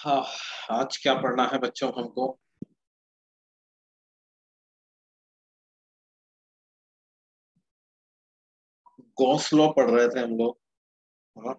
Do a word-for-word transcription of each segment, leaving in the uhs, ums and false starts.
हाँ। आज क्या पढ़ना है बच्चों हमको? गॉस लॉ पढ़ रहे थे हम लोग। हाँ।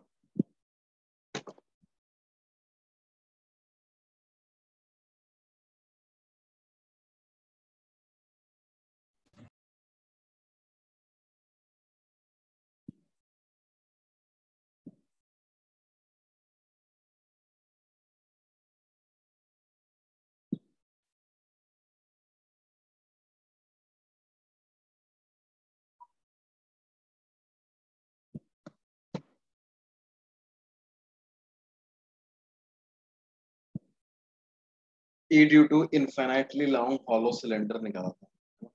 E due to infinitely long hollow cylinder निकाला था।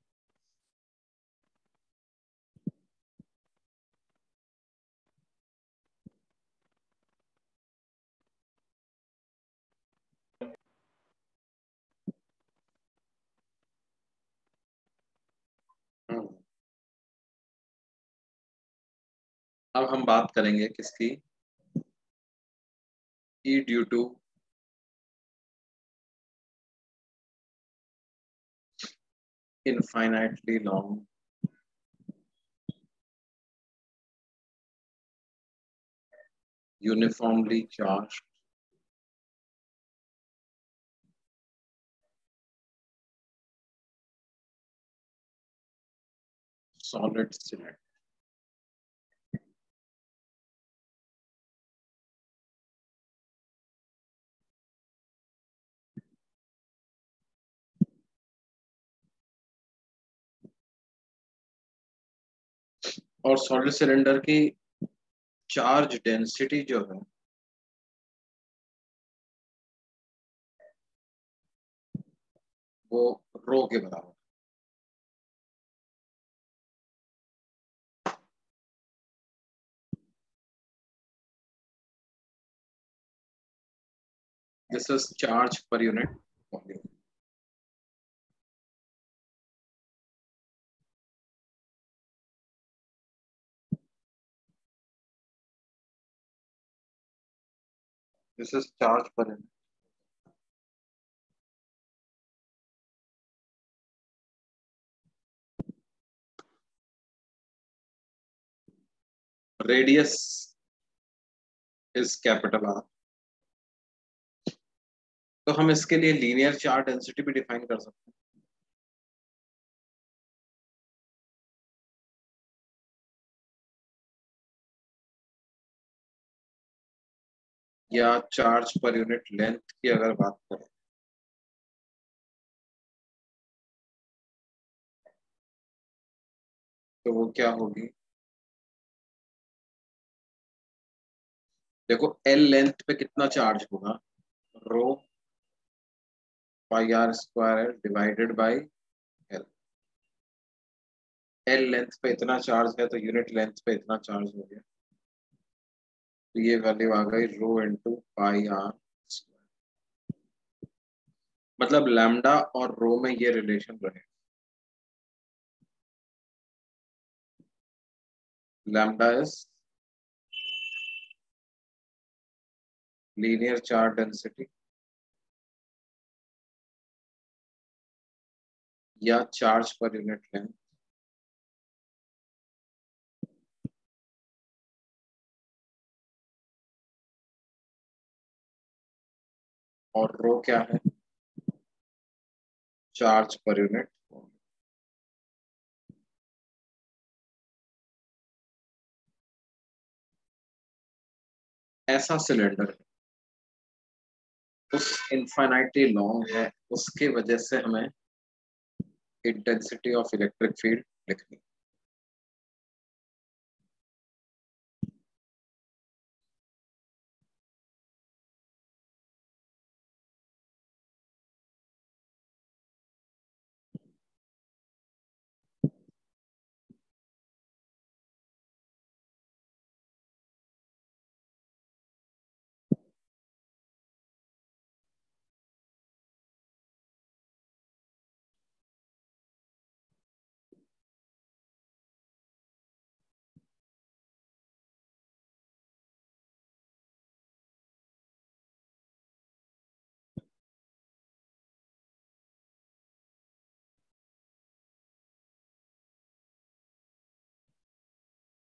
हम्म। अब हम बात करेंगे किसकी? E due to infinitely long uniformly charge solid cylinder. और सॉलिड सिलेंडर की चार्ज डेंसिटी जो है वो रो के बराबर। This is charge per unit volume. This is charge per unit. Radius is capital R. तो हम इसके लिए लीनियर चार्ज डेंसिटी भी डिफाइन कर सकते हैं, या चार्ज पर यूनिट लेंथ की अगर बात करें तो वो क्या होगी? देखो, एल लेंथ पे कितना चार्ज होगा? Rho pi R square divided by L. L length पे इतना चार्ज है तो यूनिट लेंथ पे इतना चार्ज हो गया, तो ये वैल्यू आ गई rho into pi R square. मतलब लैम्डा और रो में ये रिलेशन रहे। Lambda is linear charge density या चार्ज पर यूनिट लेंथ, और रो क्या है? Charge per unit. ऐसा सिलेंडर उस इनफाइनाइटली लॉन्ग है, उसके वजह से हमें इंटेंसिटी ऑफ इलेक्ट्रिक फील्ड लिखनी।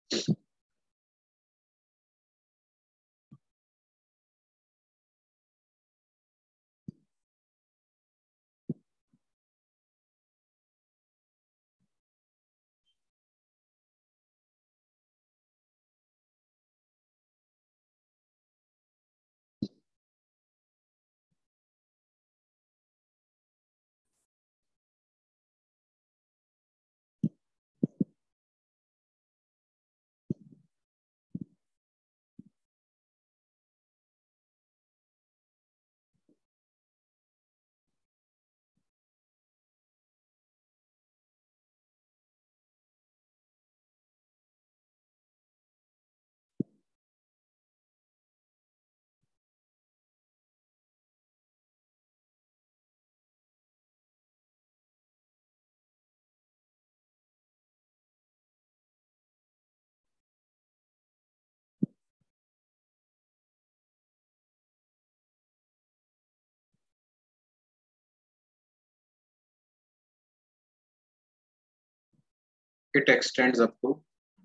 It extends up to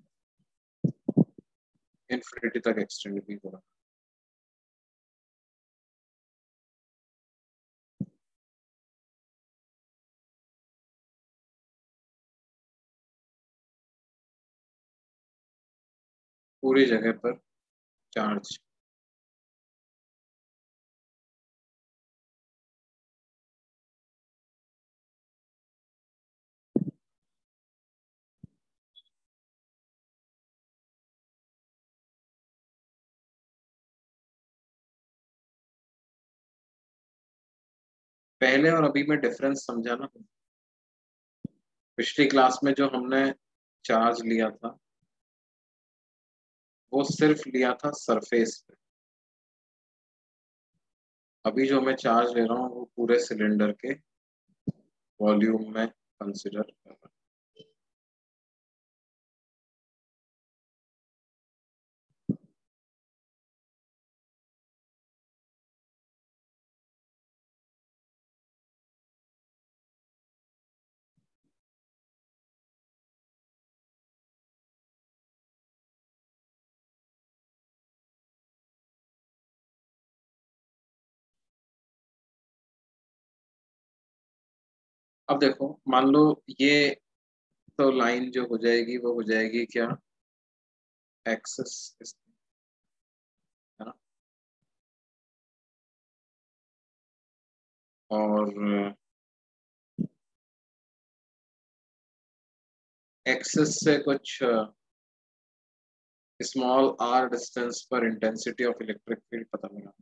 infinity तक एक्सटेंड भी होगा। पूरी जगह पर चार्ज। पहले और अभी में डिफरेंस समझा ना। पिछली क्लास में जो हमने चार्ज लिया था वो सिर्फ लिया था सरफेस पे। अभी जो मैं चार्ज ले रहा हूँ वो पूरे सिलेंडर के वॉल्यूम में कंसिडर कर रहा हूँ। अब देखो, मान लो ये तो लाइन जो हो जाएगी वो हो जाएगी क्या, एक्सिस, है ना। और एक्सिस से कुछ स्मॉल आर डिस्टेंस पर इंटेंसिटी ऑफ इलेक्ट्रिक फील्ड पता लगा।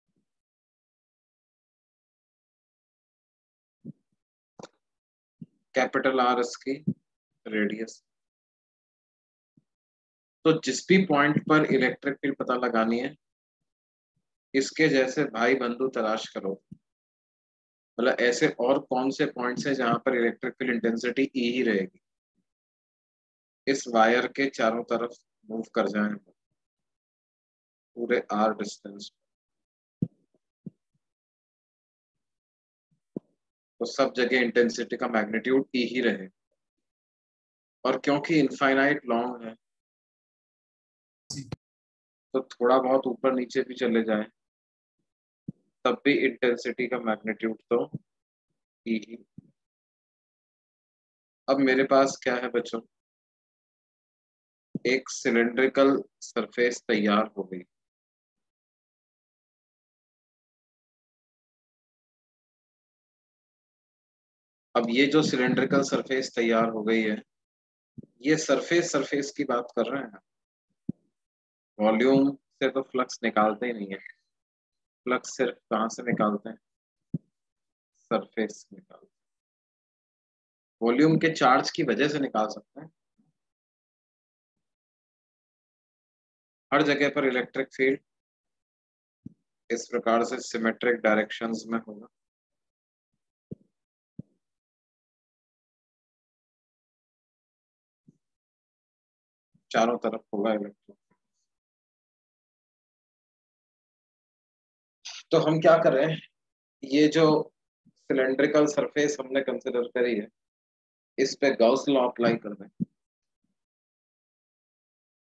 कैपिटल आर इसकी रेडियस। तो जिस भी पॉइंट पर इलेक्ट्रिक फील्ड पता लगानी है, इसके जैसे भाई बंधु तलाश करो। मतलब ऐसे और कौन से पॉइंट्स हैं जहां पर इलेक्ट्रिक फील्ड इंटेंसिटी ई ही रहेगी, इस वायर के चारों तरफ मूव कर जाए पूरे आर डिस्टेंस, तो सब जगह इंटेंसिटी का मैग्नीट्यूड ई ही रहे। और क्योंकि इनफाइनाइट लॉन्ग है तो थोड़ा बहुत ऊपर नीचे भी चले जाए तब भी इंटेंसिटी का मैग्नीट्यूड तो ई ही। अब मेरे पास क्या है बच्चों, एक सिलेंड्रिकल सरफेस तैयार हो गई। अब ये जो सिलेंड्रिकल सरफेस तैयार हो गई है, ये सरफेस सरफेस की बात कर रहे हैं। वॉल्यूम से तो फ्लक्स निकालते ही नहीं है। फ्लक्स सिर्फ कहाँ से निकालते हैं, सरफेस से निकालते हैं। वॉल्यूम के चार्ज की वजह से निकाल सकते हैं। हर जगह पर इलेक्ट्रिक फील्ड इस प्रकार से सिमेट्रिक डायरेक्शंस में होगा। चारों तरफ होगा इलेक्ट्रिक। तो हम क्या कर रहे हैं, ये जो सिलेंड्रिकल सरफेस हमने कंसिडर करी है, इस पे गॉस लॉ अप्लाई कर दें।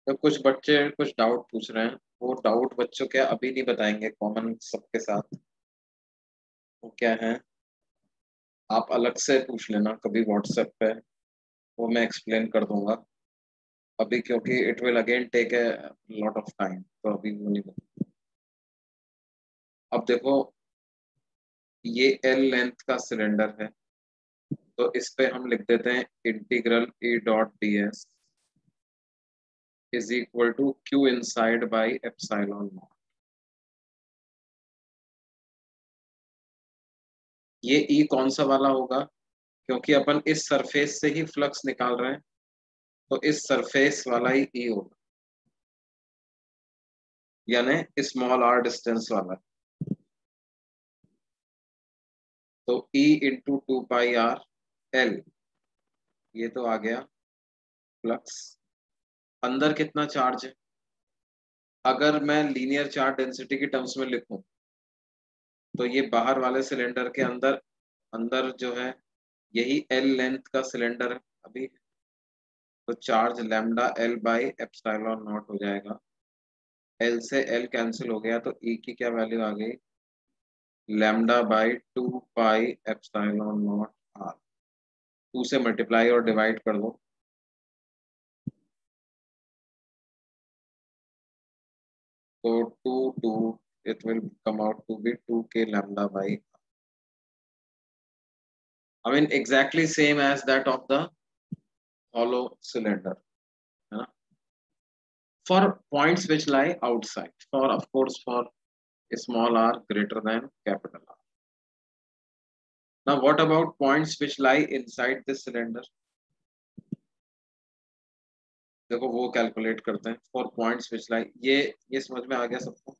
तो कुछ बच्चे कुछ डाउट पूछ रहे हैं, वो डाउट बच्चों के अभी नहीं बताएंगे कॉमन सबके साथ। वो क्या है, आप अलग से पूछ लेना कभी व्हाट्सएप पे, वो मैं एक्सप्लेन कर दूंगा अभी, क्योंकि it will again take a lot of time, तो अभी वो नहीं बता। अब देखो, ये एल लेंथ का सिलेंडर है, तो इस पे हम लिख देते हैं integral E dot D S is equal to Q inside by epsilon naught. ये ई कौन सा वाला होगा, क्योंकि अपन इस सरफेस से ही फ्लक्स निकाल रहे हैं, तो इस सरफेस वाला ही ई होगा, यानी स्मॉल आर डिस्टेंस वाला। तो E into two pi R L, ये तो आ गया फ्लक्स। अंदर कितना चार्ज है, अगर मैं लीनियर चार्ज डेंसिटी की टर्म्स में लिखूं, तो ये बाहर वाले सिलेंडर के अंदर, अंदर जो है यही एल लेंथ का सिलेंडर है अभी, तो charge lambda L by epsilon naught हो जाएगा। एल से एल कैंसिल हो गया, तो ई की क्या वैल्यू आ गई, lambda by two pi epsilon not R. Two से मल्टीप्लाई और डिवाइड कर दो, तो two two it will come out to be two k lambda by, I mean exactly same as that of the hollow cylinder, है ना, for points which lie outside, for of course for small r greater than capital R. Now what about points which lie inside this cylinder? देखो वो calculate करते हैं, for points which lie, ये ये समझ में आ गया सबको।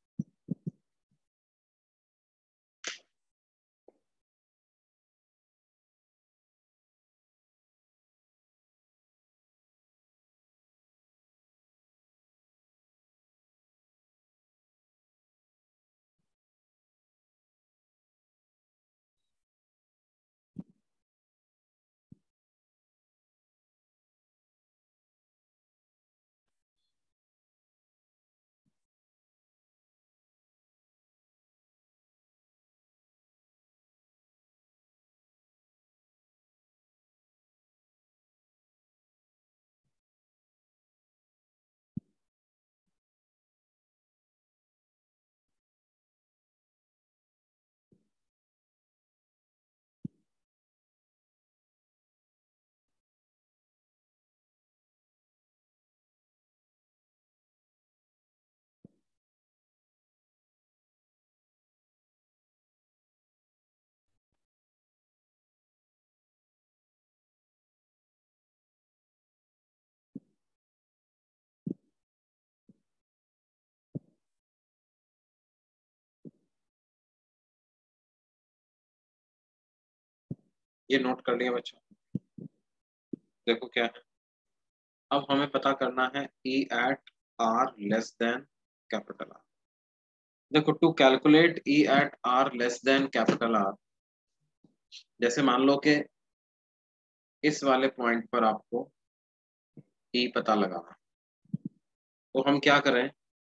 ये नोट कर लिया बच्चों, देखो क्या है, अब हमें पता करना है E at R less than capital R। देखो to calculate E at R less than capital R, जैसे मान लो कि इस वाले पॉइंट पर आपको E पता लगाना, तो हम क्या करें,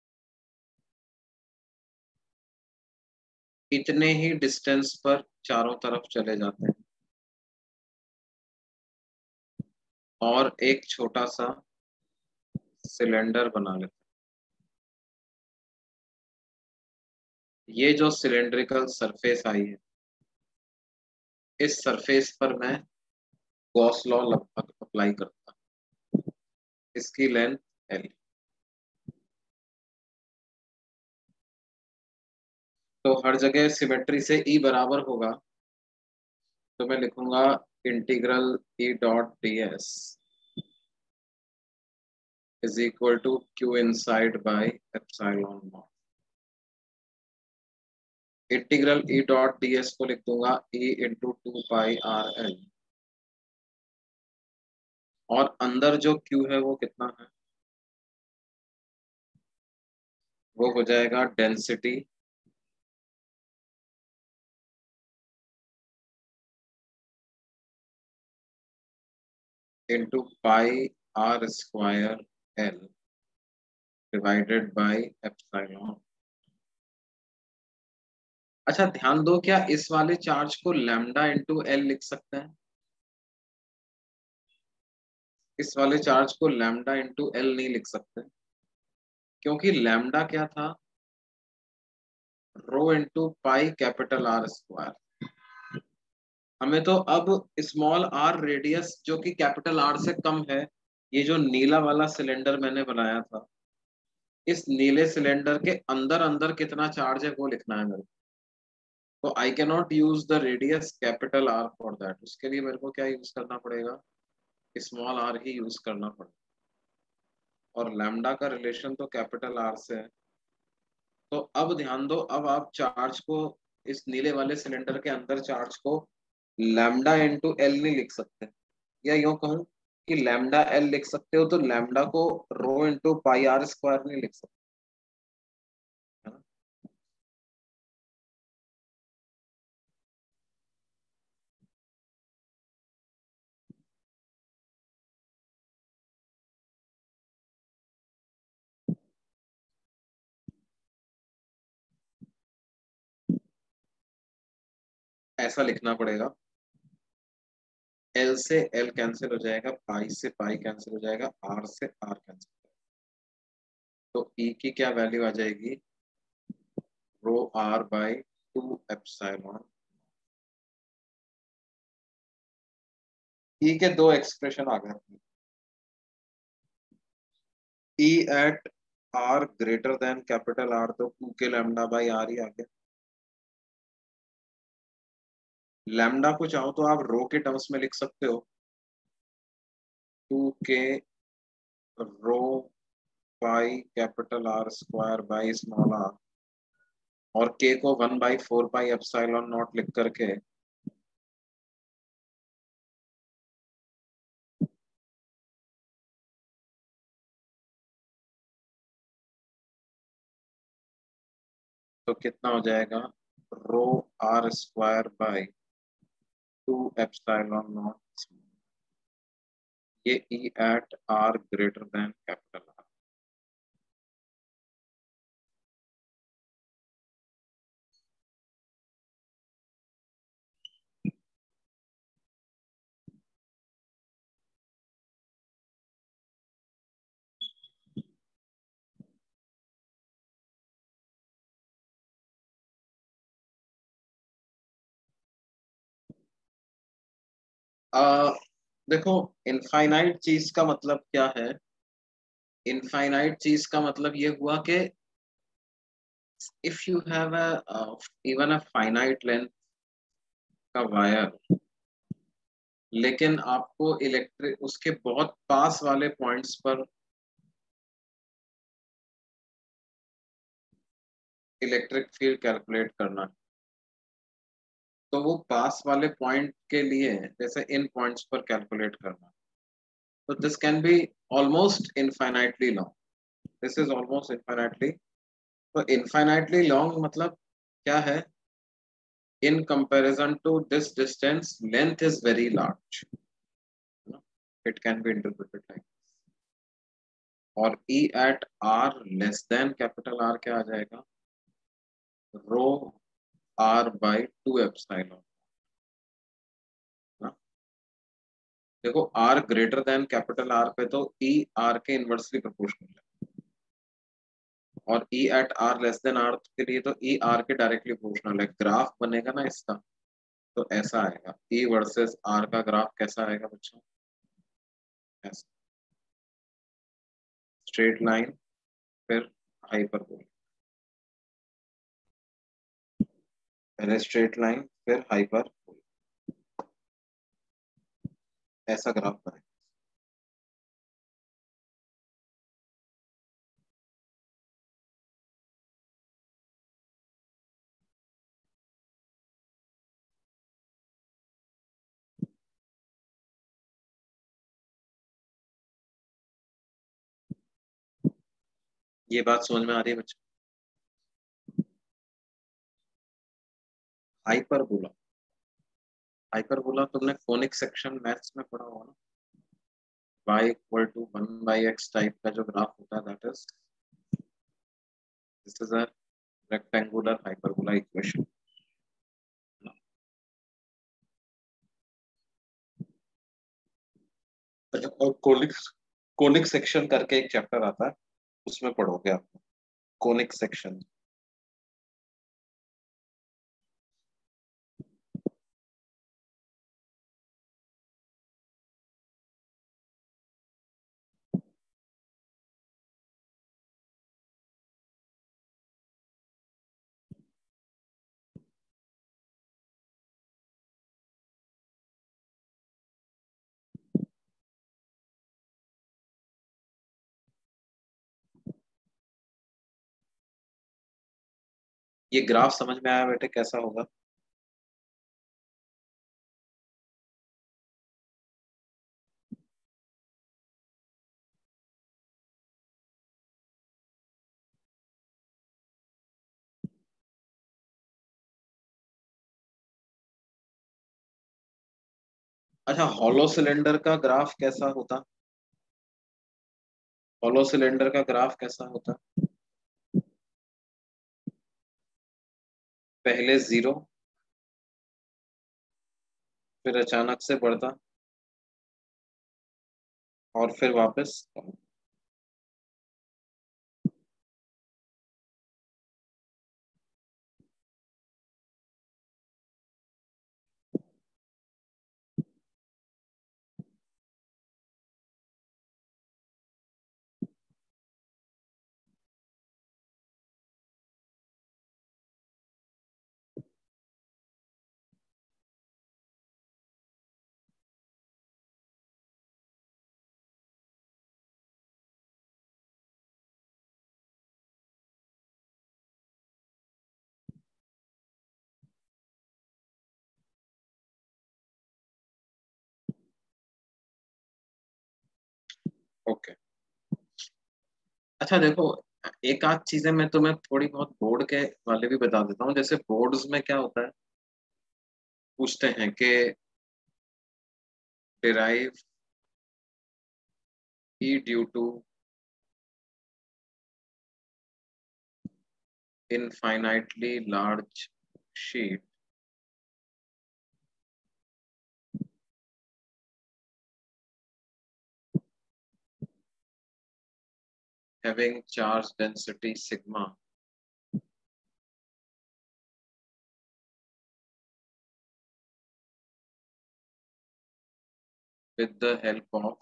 इतने ही डिस्टेंस पर चारों तरफ चले जाते हैं और एक छोटा सा सिलेंडर बना लेते हैं। ये जो सिलेंड्रिकल सरफेस आई है, इस सरफेस पर मैं गॉस लॉ लगभग अप्लाई करता हूँ, इसकी लेंथ एल। तो हर जगह सिमेट्री से ई बराबर होगा, तो मैं लिखूंगा integral E dot D S is equal to Q inside by epsilon naught. Integral E dot D S को लिख दूंगा E into two pi R L, और अंदर जो क्यू है वो कितना है, वो हो जाएगा density into pi R square L. Divided by epsilon. अच्छा ध्यान दो, क्या इस वाले चार्ज को लैम्डा इंटू एल लिख सकते हैं? इस वाले चार्ज को लैम्डा इंटू एल नहीं लिख सकते, क्योंकि लैम्डा क्या था, rho into pi capital R square. हमें तो अब स्मॉल आर रेडियस जो कि कैपिटल आर से कम है, ये जो नीला वाला सिलेंडर मैंने बनाया था, इस नीले सिलेंडर के अंदर अंदर कितना चार्ज है वो लिखना है मेरे को। तो I can not use the radius capital R for that. उसके लिए मेरे को क्या यूज करना पड़ेगा, स्मॉल आर ही यूज करना पड़ेगा। और लैम्डा का रिलेशन तो कैपिटल आर से है। तो अब ध्यान दो, अब आप चार्ज को, इस नीले वाले सिलेंडर के अंदर चार्ज को लैम्डा इंटू एल नहीं लिख सकते, या यूं कहूं कि लैम्डा एल लिख सकते हो, तो लैम्डा को rho into pi R square नहीं लिख सकते, है ना? ऐसा लिखना पड़ेगा, एल से एल कैंसिल हो जाएगा, पाई से पाई कैंसिल हो जाएगा, आर से आर कैंसिल। तो ई की क्या वैल्यू आ जाएगी, rho R by two epsilon. E के दो एक्सप्रेशन आ गए, E at R greater than capital R, तो two k lambda by R ही आ गया। लैम्डा को चाहो तो आप रो के टर्म्स में लिख सकते हो, two k rho pi capital R square by small R, और के को one by four pi epsilon naught लिख करके तो कितना हो जाएगा, rho R square by two epsilon naught, ये E at R greater than capital R. आ, देखो, इनफाइनाइट चीज का मतलब क्या है, इनफाइनाइट चीज का मतलब ये हुआ कि if you have a even a finite length का वायर, लेकिन आपको इलेक्ट्रिक उसके बहुत पास वाले पॉइंट्स पर इलेक्ट्रिक फील्ड कैलकुलेट करना है, तो वो पास वाले पॉइंट के लिए जैसे इन पॉइंट्स पर कैलकुलेट करना, तो this can be almost infinitely long. This is almost infinitely, तो इनफाइनाइटली लॉन्ग मतलब क्या है, in comparison to this distance length is very large, you know? It can be interpreted like this। और E at R less than capital R क्या आ जाएगा, rho R by two epsilon ना। देखो R greater than capital R पे तो E R के inversely proportional है, और E at R less than R के लिए तो E R के डायरेक्टली प्रोपोर्शनल है। ग्राफ बनेगा ना इसका, तो ऐसा आएगा, E वर्सेस R का ग्राफ कैसा आएगा बच्चों, ऐसा स्ट्रेट लाइन, फिर हाइपरबोला, पहले स्ट्रेट लाइन फिर हाइपर, ऐसा ग्राफ बने। ये बात समझ में आ रही है बच्चों, हाइपरबोला। हाइपरबोला तुमने फोनिक सेक्शन मैथ्स में पढ़ा होगा ना, y equal to one by X type का जो ग्राफ होता है, that is this is a rectangular hyperbola equation. और कोनिक कोनिक सेक्शन करके एक चैप्टर आता है, उसमें पढ़ोगे आप कोनिक सेक्शन। ये ग्राफ समझ में आया बेटे कैसा होगा? अच्छा, हॉलो सिलेंडर का ग्राफ कैसा होता? हॉलो सिलेंडर का ग्राफ कैसा होता? पहले जीरो, फिर अचानक से बढ़ता, और फिर वापस। ओके। अच्छा देखो, एक आध चीजें मैं तुम्हें थोड़ी बहुत बोर्ड के वाले भी बता देता हूँ। जैसे बोर्ड्स में क्या होता है, पूछते हैं कि derive E due to infinitely large sheet having charge density sigma with the help of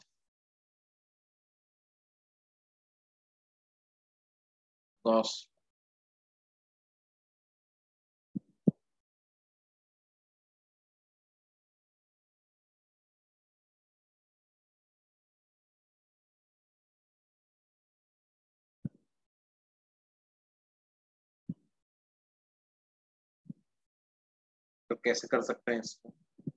Gauss। तो कैसे कर सकते हैं इसको?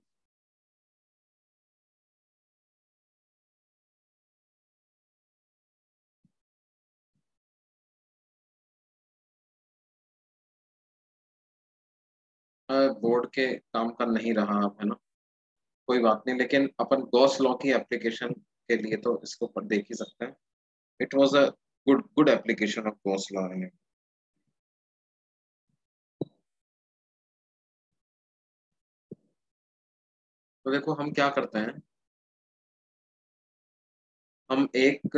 बोर्ड के काम का नहीं रहा अब, है ना? कोई बात नहीं, लेकिन अपन गॉस लॉ की एप्लीकेशन के लिए तो इसको पर देख ही सकते हैं। It was a good good application of Gauss law. तो देखो हम क्या करते हैं, हम एक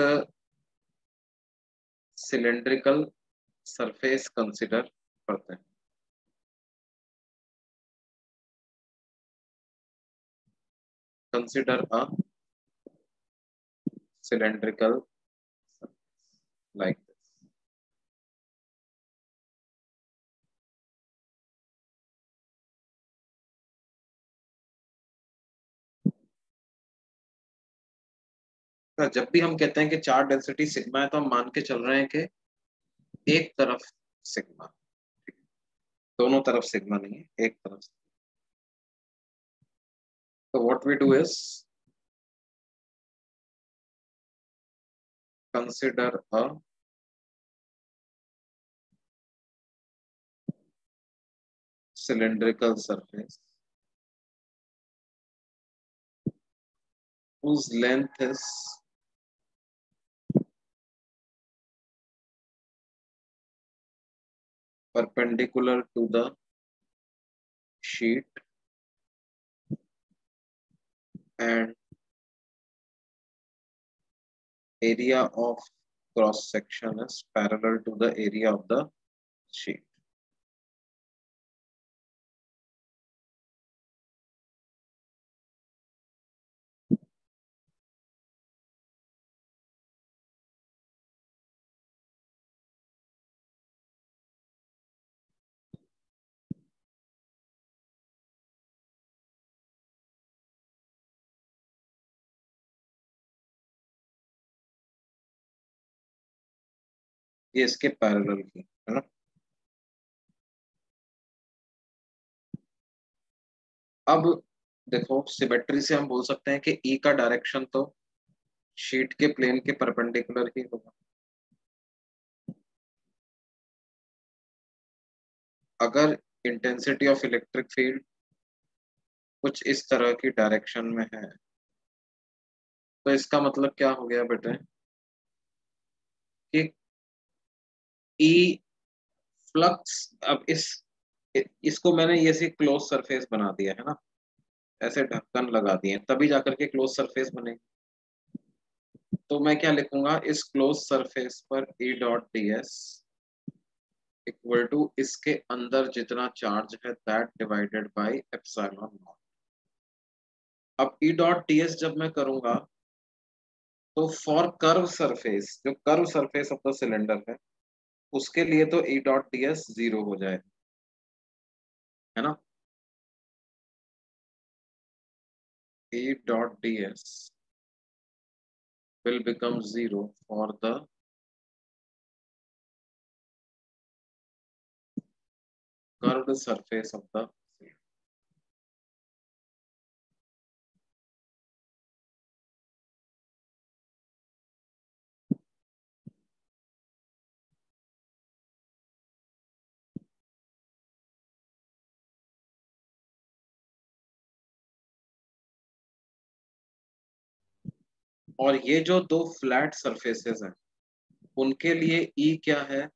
सिलेंड्रिकल सरफेस कंसिडर करते हैं। Consider a cylindrical like this. जब भी हम कहते हैं कि चार्ज डेंसिटी सिग्मा है, तो हम मान के चल रहे हैं कि एक तरफ सिग्मा, दोनों तरफ सिग्मा नहीं है, एक तरफ। तो what we do is consider a cylindrical surface whose length is perpendicular to the sheet and area of cross section is parallel to the area of the sheet. ये इसके पैरेलल की है ना। अब देखो सिमेट्री से हम बोल सकते हैं कि ई का डायरेक्शन तो शीट के प्लेन के परपेंडिकुलर ही होगा। अगर इंटेंसिटी ऑफ इलेक्ट्रिक फील्ड कुछ इस तरह की डायरेक्शन में है तो इसका मतलब क्या हो गया बेटे कि ई फ्लक्स, अब इस इसको मैंने ये सी क्लोज सरफेस बना दिया है ना, ऐसे ढक्कन लगा दिए तभी जाकर के क्लोज सरफेस बनेगी। तो मैं क्या लिखूंगा, इस क्लोज सरफेस पर E dot D S equal to इसके अंदर जितना चार्ज है that divided by epsilon naught. अब ई डॉट डी एस जब मैं करूंगा तो फॉर कर्व सरफेस, जो curve surface of the cylinder है उसके लिए तो E dot D S zero हो जाए, है ना। E dot D S will become zero for the curved surface of the cylinder. और ये जो दो फ्लैट सरफेसेस हैं उनके लिए ई क्या है,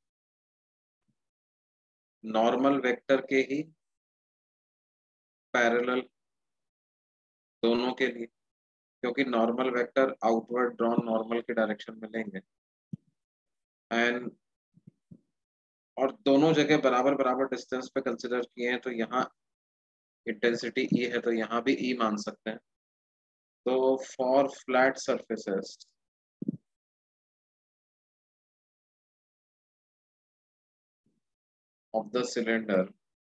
नॉर्मल वेक्टर के ही पैरेलल दोनों के लिए, क्योंकि normal vector outward drawn normal के डायरेक्शन में लेंगे एंड और दोनों जगह बराबर बराबर डिस्टेंस पे कंसिडर किए हैं तो यहाँ इंटेंसिटी ई है तो यहाँ भी ई मान सकते हैं। तो for flat surfaces of the cylinder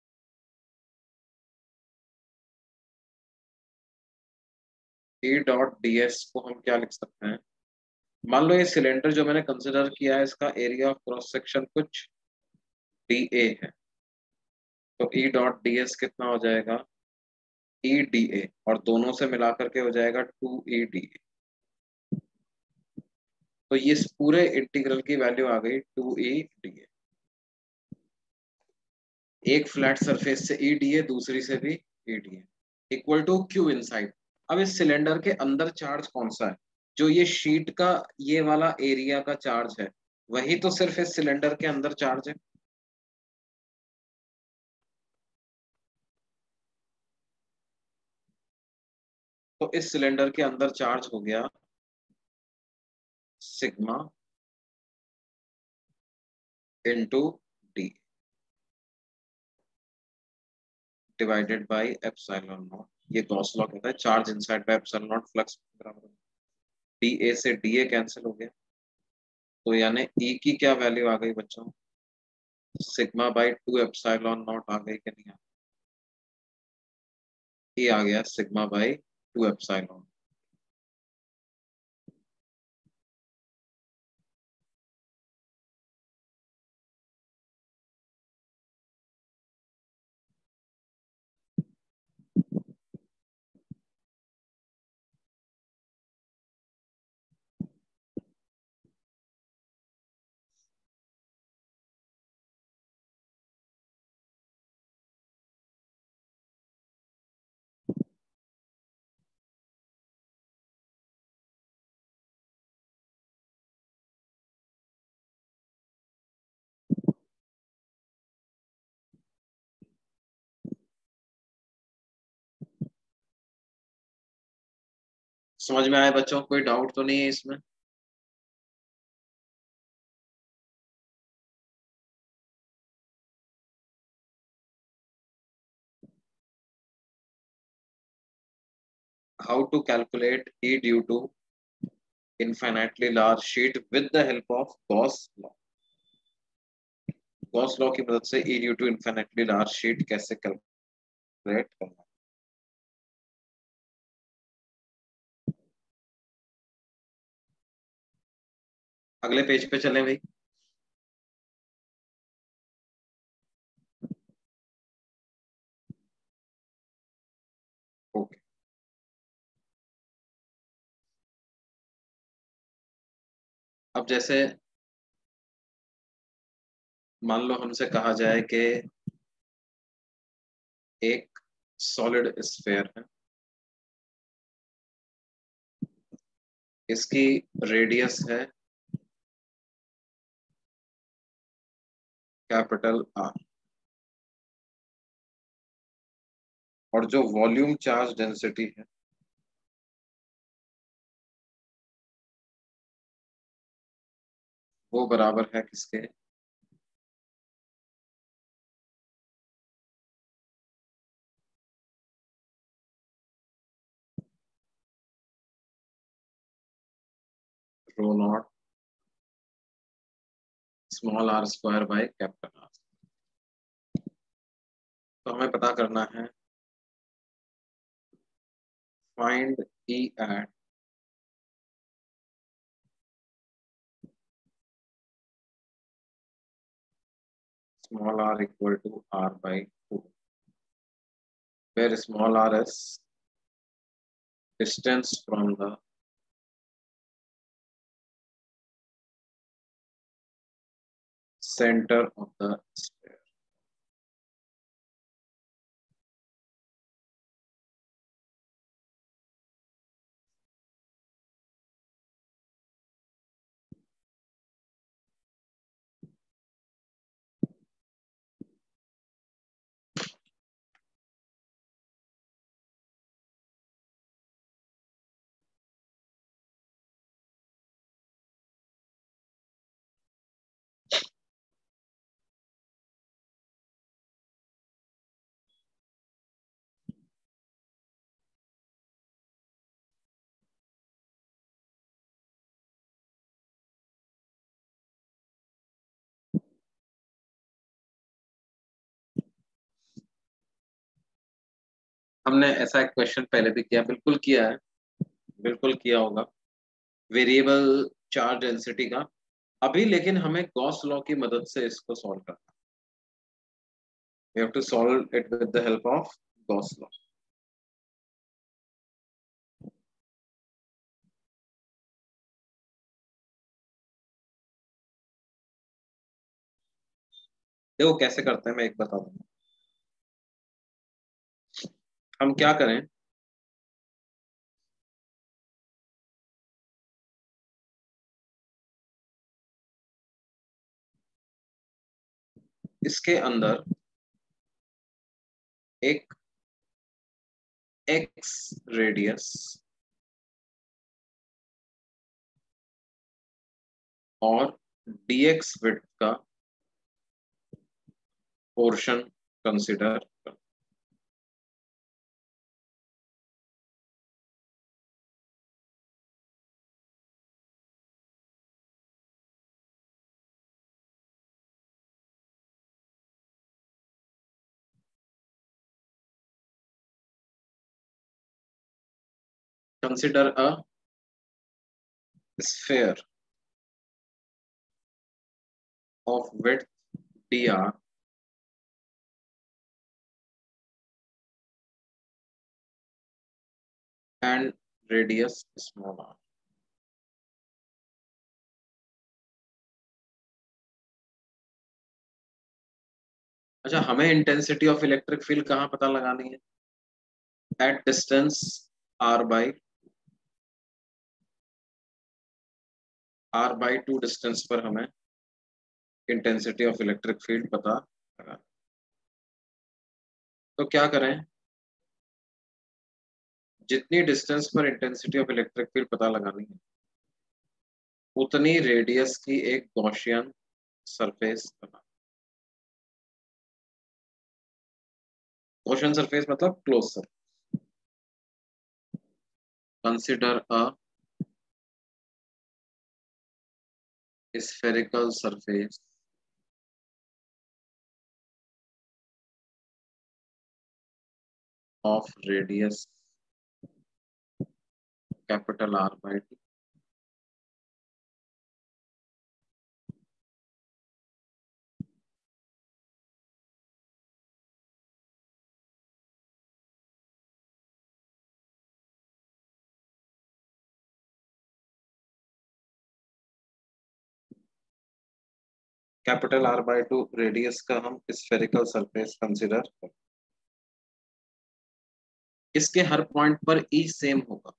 E dot D S को हम क्या लिख सकते हैं, मान लो ये सिलेंडर जो मैंने कंसिडर किया है इसका एरिया ऑफ क्रॉस सेक्शन कुछ डी ए है, तो ई डॉट डी एस कितना हो जाएगा, ई डी ए, और दोनों से मिला करके हो जाएगा टू ई डी ए। तो ये इस पूरे इंटीग्रल की वैल्यू आ गई टू ई डी ए। एक फ्लैट सरफेस से ई डी ए, दूसरी से भी E D A, equal to Q inside. अब इस सिलेंडर के अंदर चार्ज कौन सा है, जो ये शीट का ये वाला एरिया का चार्ज है वही तो सिर्फ इस सिलेंडर के अंदर चार्ज है। तो इस सिलेंडर के अंदर चार्ज हो गया sigma into D divided by epsilon naught. ये गॉस लॉ कहता है charge inside by epsilon naught flux बराबर, डी ए से डी ए कैंसिल हो गया, तो यानी ई की क्या वैल्यू आ गई बच्चों, sigma by two epsilon naught आ गई कि नहीं, ये आ गया सिग्मा बाई टू एप्सिलॉन। समझ में आए बच्चों? कोई डाउट तो नहीं है इसमें? How to calculate E due to infinitely large sheet with the help of Gauss law? Gauss law की मदद से E due to infinitely large sheet कैसे कैलकुलेट करना? अगले पेज पे चलें भाई। ओके, अब जैसे मान लो हमसे कहा जाए कि एक सॉलिड स्फेयर है, इसकी रेडियस है कैपिटल आर, और जो वॉल्यूम चार्ज डेंसिटी है वो बराबर है किसके? Rho naught small R square by capital R. तो हमें पता करना है find E at small r equal to r by two, where small r is distance from the center of the sphere. हमने ऐसा एक क्वेश्चन पहले भी किया, बिल्कुल किया है, बिल्कुल किया होगा, वेरिएबल चार्ज डेंसिटी का। अभी लेकिन हमें गॉस लॉ की मदद से इसको सॉल्व करना है। We have to solve it with the help of Gauss law. देखो कैसे करते हैं, मैं एक बता दूंगा। हम क्या करें, इसके अंदर एक एक्स रेडियस और डीएक्स विड्थ का पोर्शन कंसिडर कर। Consider a sphere of width dr and radius small r। अच्छा, हमें इंटेंसिटी ऑफ इलेक्ट्रिक फील्ड कहाँ पता लगानी है? At distance r by r by two distance पर हमें इंटेंसिटी ऑफ इलेक्ट्रिक फील्ड पता लगा। तो क्या करें, जितनी डिस्टेंस पर इंटेंसिटी ऑफ इलेक्ट्रिक फील्ड पता लगानी है उतनी रेडियस की एक गॉसियन सरफेस बना। गॉसियन सरफेस मतलब close surface. Consider a spherical surface of radius capital R by T. Capital R by two radius का हम स्फेरिकल सरफेस कंसिडर करें। इसके हर पॉइंट पर ई सेम होगा।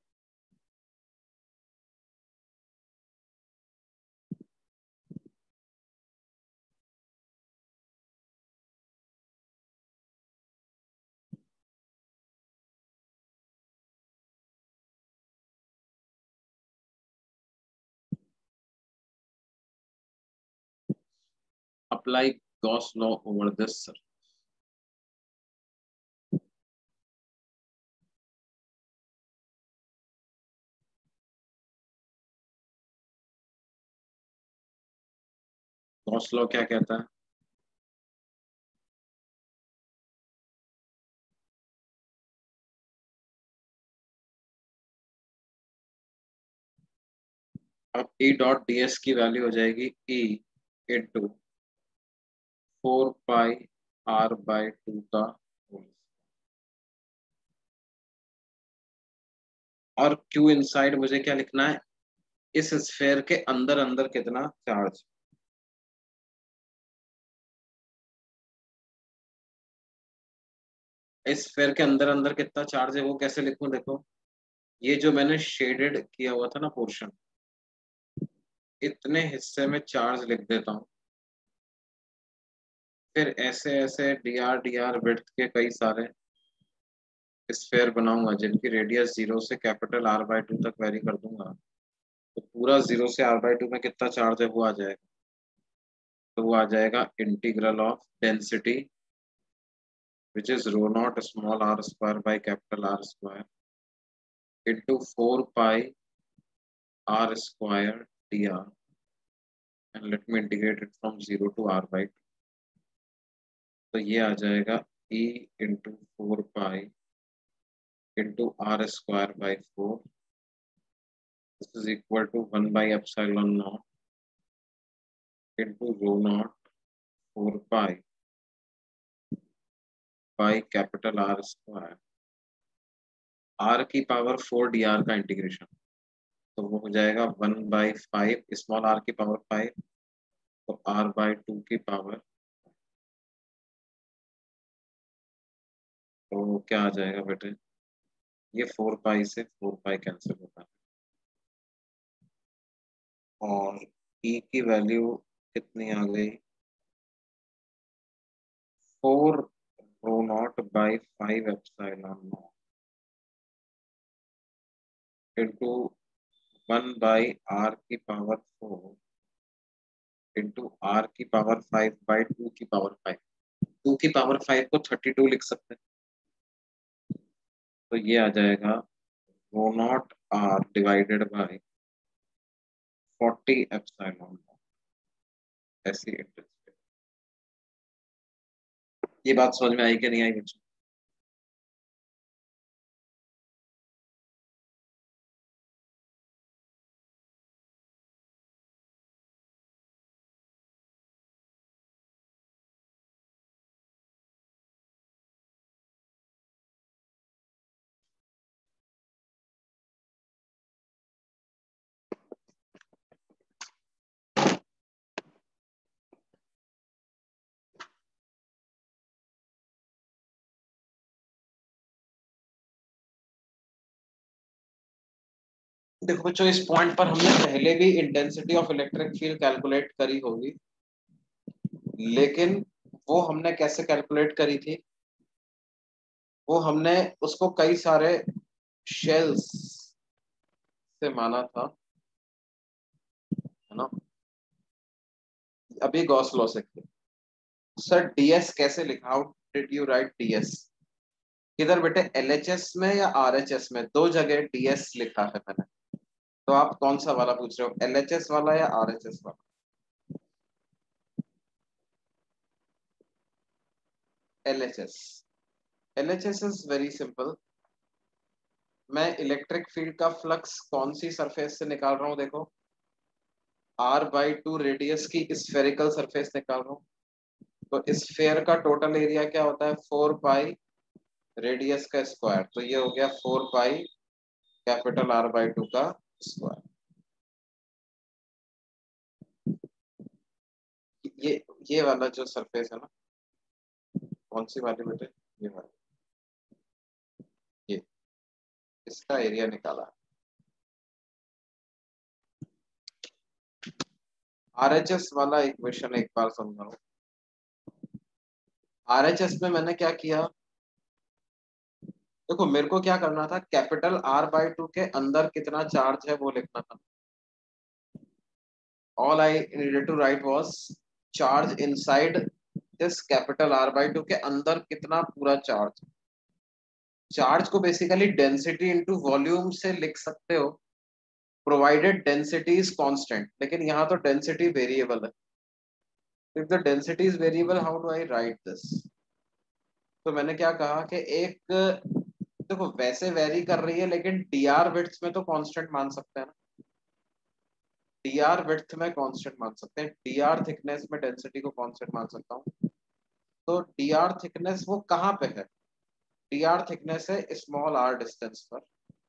Apply Gauss law over this surface. Gauss law क्या कहता है? अब E डॉट डी एस की वैल्यू हो जाएगी E into four pi R by two का होल। और Q इनसाइड मुझे क्या लिखना है? इस स्फेयर के अंदर अंदर कितना चार्ज। इस स्फेयर के अंदर अंदर कितना चार्ज है वो कैसे लिखूं? देखो, ये जो मैंने शेडेड किया हुआ था ना पोर्शन, इतने हिस्से में चार्ज लिख देता हूँ। फिर ऐसे ऐसे D R D R width के कई सारे स्फेयर बनाऊंगा जिनकी रेडियस जीरो से कैपिटल आर बाई टू तक वेरी कर दूंगा। तो पूरा जीरो से आर बाई टू में कितना चार्ज है वो आ जाएगा। तो वो आ जाएगा integral of density which is rho naught small R square by capital R square into four pi R square D R and let me integrate it from zero to R by two. तो ये आ जाएगा E into four pi into R square by four. This is equal to one by epsilon naught into rho naught four pi by capital R square R की power four D R का integration. तो वो हो जाएगा one by five small R की power five, तो R by two की power. तो क्या आ जाएगा बेटे? ये फोर पाई से फोर पाई कैंसिल होता है और E की वैल्यू कितनी आ गई? Four rho naught by five epsilon naught into one by R की पावर फोर इंटू आर की पावर फाइव बाई टू की पावर फाइव। टू की पावर फाइव को थर्टी टू लिख सकते हैं। तो ये आ जाएगा rho naught R divided by forty epsilon naught. ऐसी इंटेंसिटी। ये बात समझ में आई कि नहीं आई बच्चों? देखो बच्चों, इस पॉइंट पर हमने पहले भी intensity of electric field calculate करी होगी, लेकिन वो हमने कैसे कैलकुलेट करी थी? वो हमने उसको कई सारे शेल्स से माना था, है ना। अभी गॉस लॉ से किया। सर डीएस कैसे लिखा, how did you write DS? किधर बेटे, एलएचएस में या आरएचएस में? दो जगह डीएस लिखा है मैंने, तो आप कौन सा वाला पूछ रहे हो, एलएचएस वाला या आरएचएस वाला? LHS. LHS is very simple. मैं इलेक्ट्रिक फील्ड का फ्लक्स कौन सी सरफेस से निकाल रहा हूँ, देखो, आर बाई टू रेडियस की स्फेरिकल सरफेस निकाल रहा हूँ। तो स्फेयर का टोटल एरिया क्या होता है, फोर पाई रेडियस का स्क्वायर, तो ये हो गया four pi capital R by two का स्क्वायर। ये ये वाला जो सरफेस है ना, कौन सी वाली बेटे, ये वाला, ये इसका एरिया निकाला। आरएचएस वाला इक्वेशन एक बार समझाओ। आरएचएस में मैंने क्या किया, देखो मेरे को क्या करना था, कैपिटल आर बाई टू के अंदर कितना चार्ज है वो लिखना था। All I needed to write was charge inside this capital R by two के अंदर कितना पूरा चार्ज। चार्ज को बेसिकली डेंसिटी इनटू वॉल्यूम से लिख सकते हो, प्रोवाइडेड डेंसिटी इज कांस्टेंट, लेकिन यहाँ तो डेंसिटी वेरिएबल है। If the density is variable how do I write this? तो मैंने क्या कहा कि एक, देखो वैसे वेरी कर रही है लेकिन डी आर विड्थ में तो कांस्टेंट मान सकते हैं ना, डी आर विड्थ में कांस्टेंट मान सकते हैं, डी आर थिकनेस में डेंसिटी को कांस्टेंट मान सकता हूँ। तो डी आर थिकनेस वो कहाँ पे है, डी आर थिकनेस है स्मॉल आर डिस्टेंस पर।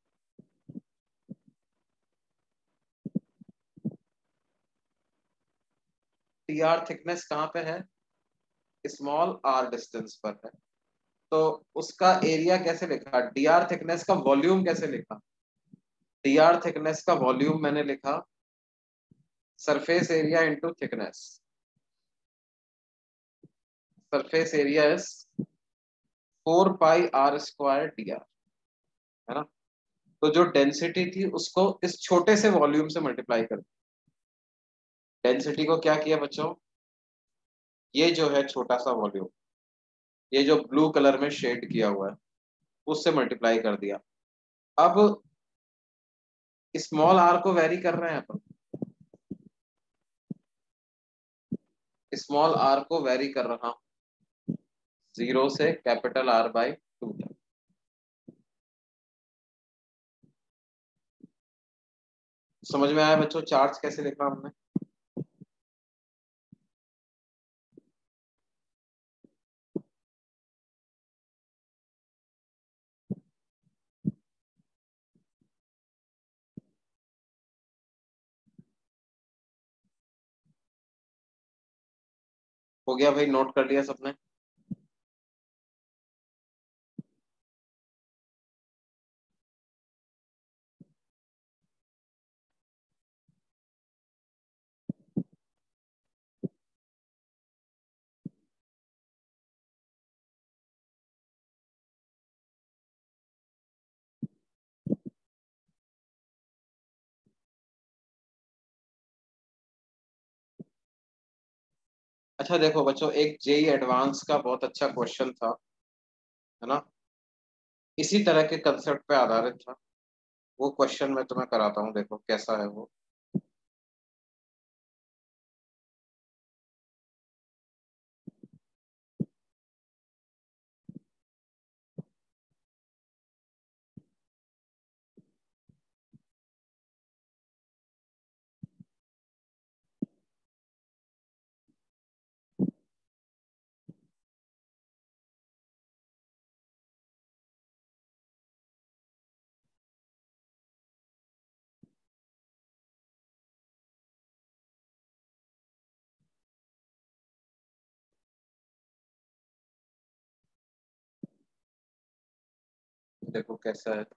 डी आर थिकनेस कहाँ पे है, स्मॉल आर डिस्टेंस पर है। तो उसका एरिया कैसे लिखा, डी आर थिकनेस का वॉल्यूम कैसे लिखा, डी आर थिकनेस का वॉल्यूम मैंने लिखा surface area into thickness. Surface area is four pi R square D R, है ना। तो जो डेंसिटी थी उसको इस छोटे से वॉल्यूम से मल्टीप्लाई कर, डेंसिटी को क्या किया बच्चों, ये जो है छोटा सा वॉल्यूम, ये जो ब्लू कलर में शेड किया हुआ है, उससे मल्टीप्लाई कर दिया। अब स्मॉल आर को वेरी कर रहे हैं अपन, स्मॉल आर को वेरी कर रहा हूं जीरो से कैपिटल आर बाई टू तक। समझ में आया बच्चों चार्ज कैसे लिखा हमने? हो गया भाई, नोट कर लिया सबने? अच्छा देखो बच्चों, एक जेई एडवांस का बहुत अच्छा क्वेश्चन था, है ना, इसी तरह के कंसेप्ट पे आधारित था। वो क्वेश्चन मैं तुम्हें कराता हूँ, देखो कैसा है वो। देखो कैसा है,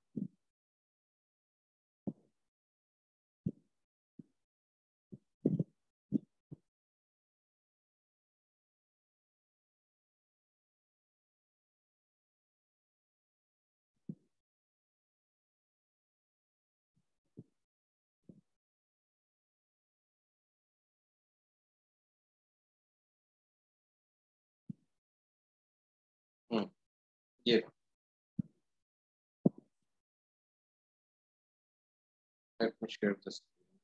ये let me share this.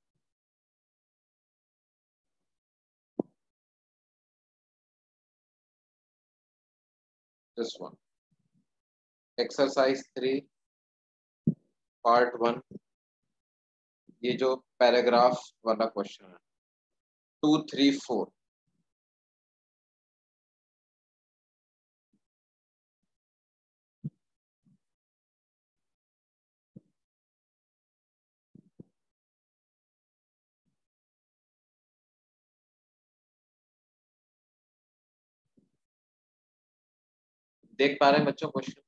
This one, exercise three part one, ये जो पैराग्राफ वाला क्वेश्चन है, टू थ्री फोर। देख पा रहे हैं बच्चों क्वेश्चन?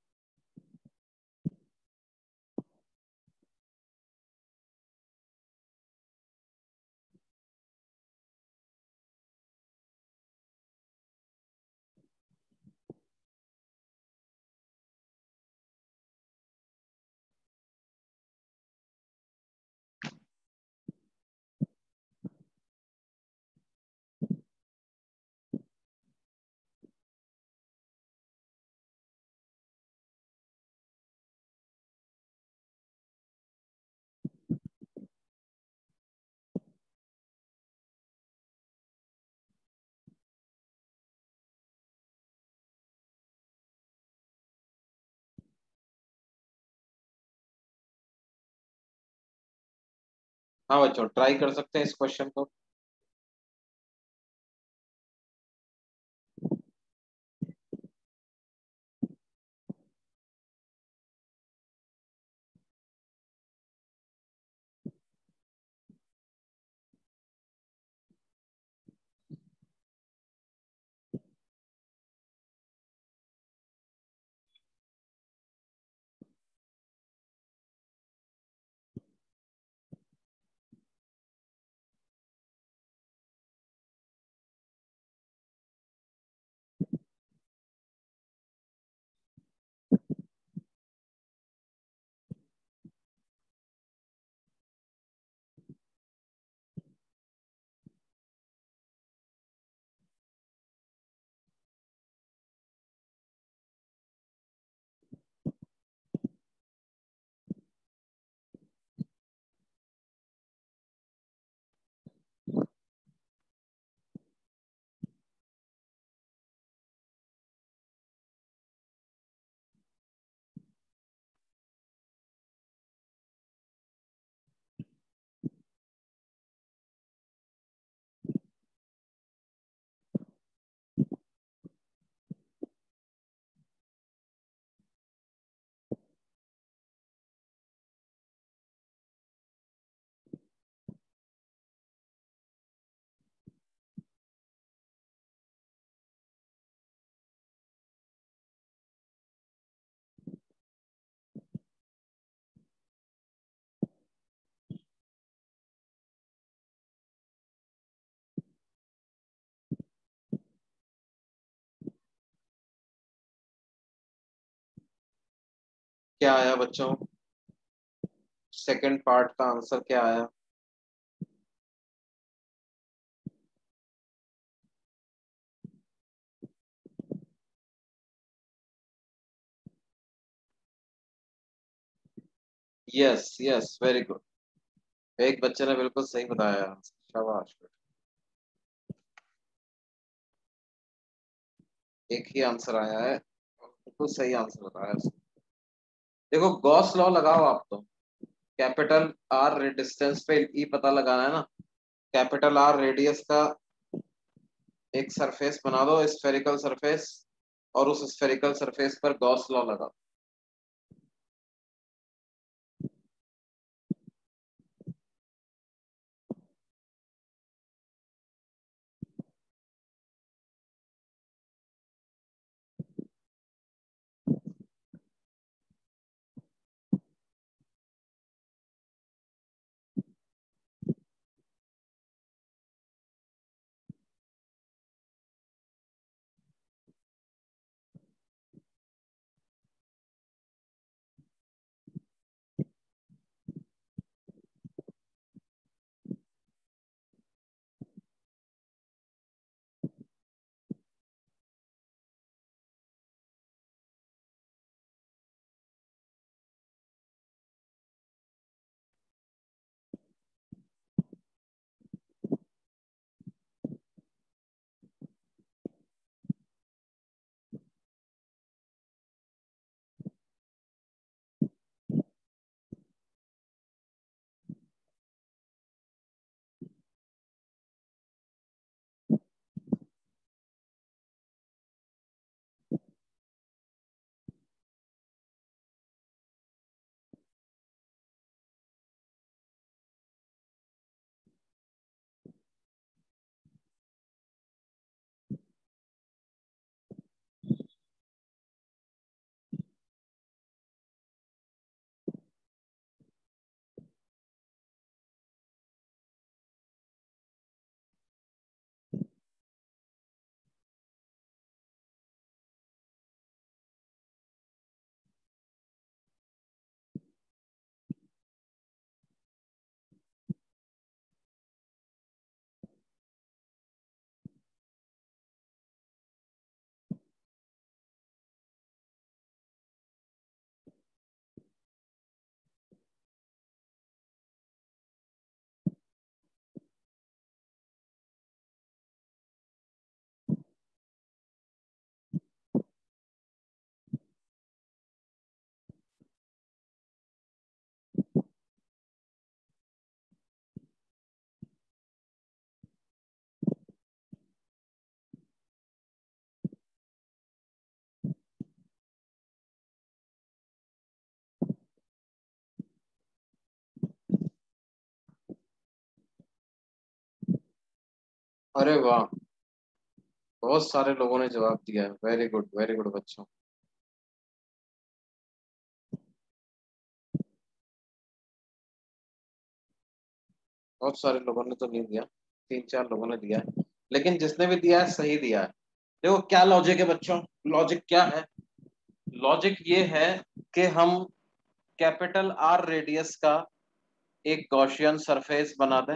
हाँ बच्चों, ट्राई कर सकते हैं इस क्वेश्चन को। क्या आया बच्चों? सेकंड पार्ट का आंसर क्या आया? Yes yes, very good. एक बच्चे ने बिल्कुल सही बताया आंसर, शाबाश। एक ही आंसर आया है और बिल्कुल सही आंसर बताया उसने। देखो, गॉस लॉ लगाओ आप तो। कैपिटल आर डिस्टेंस पे ई पता लगाना है ना। कैपिटल आर रेडियस का एक सरफेस बना दो, स्फेरिकल सरफेस, और उस स्फेरिकल सरफेस पर गॉस लॉ लगाओ। अरे वाह, बहुत सारे लोगों ने जवाब दिया है। वेरी गुड, वेरी गुड बच्चों। बहुत सारे लोगों ने तो नहीं दिया, तीन चार लोगों ने दिया है, लेकिन जिसने भी दिया है सही दिया है। देखो क्या लॉजिक है बच्चों, लॉजिक क्या है? लॉजिक ये है कि हम कैपिटल आर रेडियस का एक गॉसियन सरफेस बना दें।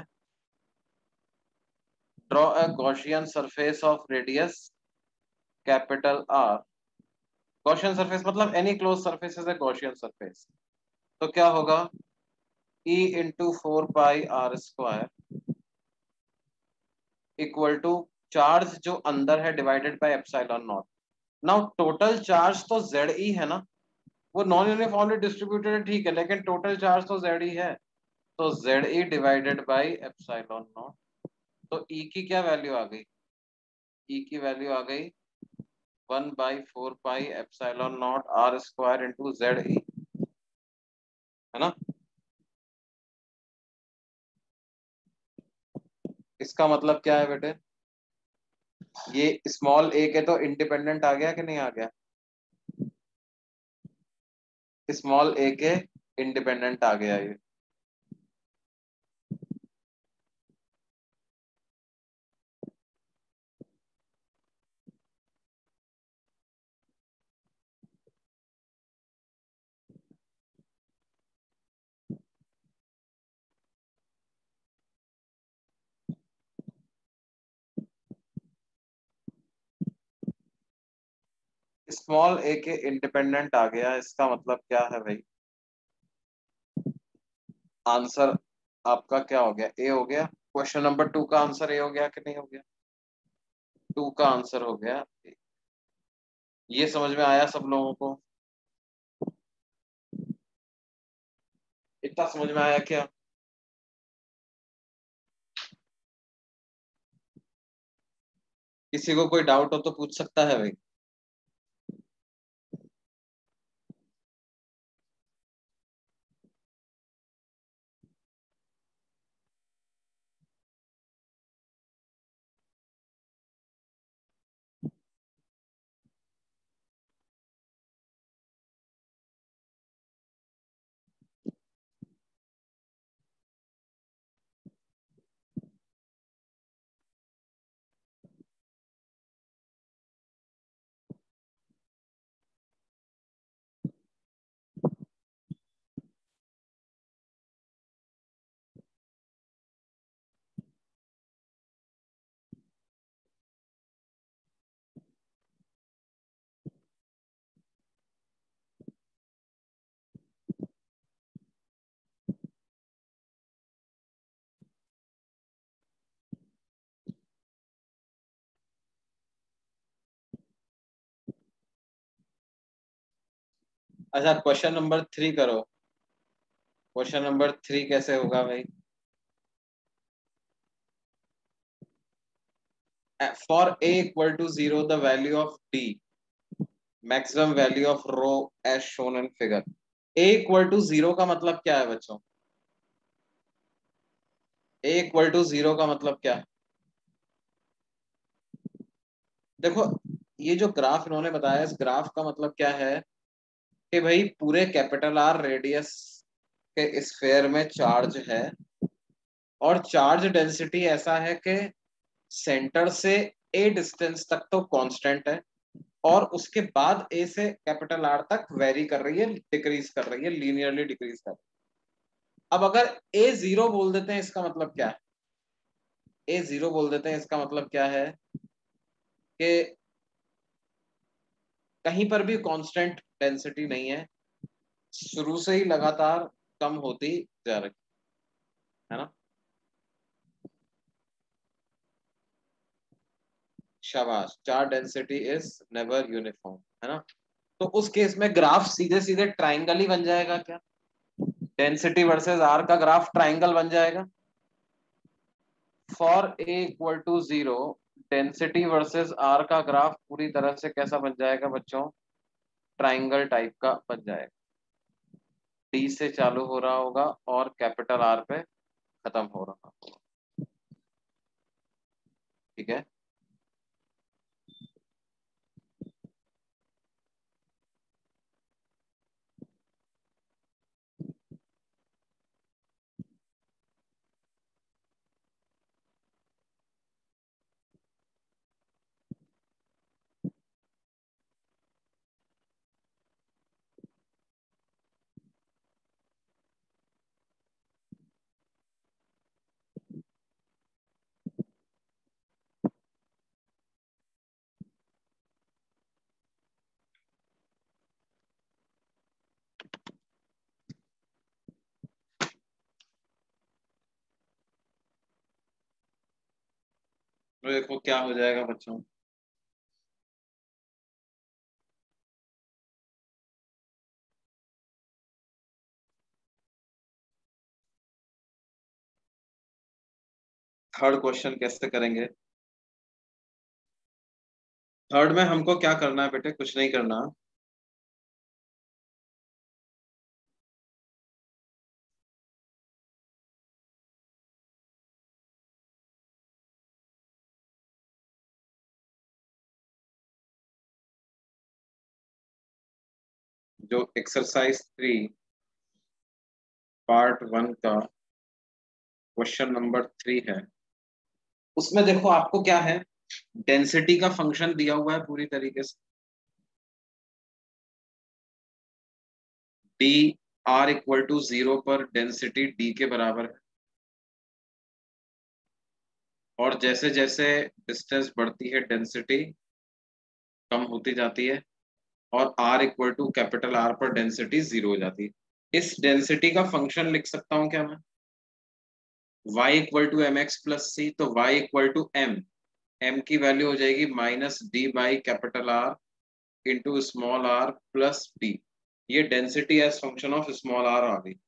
Draw a Gaussian surface of radius capital R. Gaussian surface मतलब any close surface is a Gaussian surface. तो क्या होगा, E into four pi R square equal to charge जो अंदर है divided by epsilon not. Now total charge तो Z E है ना, वो नॉन यूनिफॉर्मली डिस्ट्रीब्यूटेड है ठीक है, लेकिन टोटल चार्ज तो जेड ई है। तो Z E divided by epsilon not. तो ई की क्या वैल्यू आ गई? ई की वैल्यू आ गई one by four pi epsilon not R square into Z E, है ना। इसका मतलब क्या है बेटे, ये स्मॉल ए के तो इंडिपेंडेंट आ गया कि नहीं आ गया? स्मॉल ए के इंडिपेंडेंट आ गया ये। स्मॉल ए के इंडिपेंडेंट आ गया, इसका मतलब क्या है भाई? आंसर आपका क्या हो गया? ए हो गया। क्वेश्चन नंबर टू का आंसर ए हो गया कि नहीं हो गया? टू का आंसर हो गया A। ये समझ में आया सब लोगों को? इतना समझ में आया क्या? किसी को कोई डाउट हो तो पूछ सकता है भाई। अच्छा क्वेश्चन नंबर थ्री करो। क्वेश्चन नंबर थ्री कैसे होगा भाई? For A equal to zero the value of D, maximum value of rho as shown in figure. A equal to zero का मतलब क्या है बच्चों? ए इक्वल टू जीरो का मतलब क्या है? देखो ये जो ग्राफ इन्होंने बताया, इस ग्राफ का मतलब क्या है कि भाई पूरे कैपिटल आर रेडियस के स्फेयर में चार्ज है, और चार्ज डेंसिटी ऐसा है कि सेंटर से ए डिस्टेंस तक तो कांस्टेंट है, और उसके बाद ए से कैपिटल आर तक वेरी कर रही है, डिक्रीज कर रही है, लीनियरली डिक्रीज कर रही है। अब अगर ए जीरो बोल देते हैं इसका मतलब क्या है? ए जीरो बोल देते हैं इसका मतलब क्या है कि कहीं पर भी कांस्टेंट डेंसिटी नहीं है, शुरू से ही लगातार कम होती जा रही है ना। शाबाश, charge density is never uniform, है ना। तो उस केस में ग्राफ सीधे सीधे ट्राइंगल ही बन जाएगा क्या? डेंसिटी वर्सेस आर का ग्राफ ट्राइंगल बन जाएगा। For A equal to zero density versus R का ग्राफ पूरी तरह से कैसा बन जाएगा बच्चों? ट्राइंगल टाइप का बन जाएगा। डी से चालू हो रहा होगा और कैपिटल आर पे खत्म हो रहा होगा। ठीक है। तो देखो क्या हो जाएगा बच्चों। थर्ड क्वेश्चन कैसे करेंगे। थर्ड में हमको क्या करना है बेटे, कुछ नहीं करना। जो एक्सरसाइज थ्री पार्ट वन का क्वेश्चन नंबर थ्री है, उसमें देखो आपको क्या है, डेंसिटी का फंक्शन दिया हुआ है पूरी तरीके से। D R equal to zero पर डेंसिटी डी के बराबर है, और जैसे जैसे डिस्टेंस बढ़ती है डेंसिटी कम होती जाती है, और R equal to capital R पर डेंसिटी जीरो हो जाती है। इस डेंसिटी का फंक्शन लिख सकता हूं क्या मैं, y equal to M X plus C, तो y equal to M, M की वैल्यू हो जाएगी minus D by capital R into small R plus D. ये density as function of small R आ गई।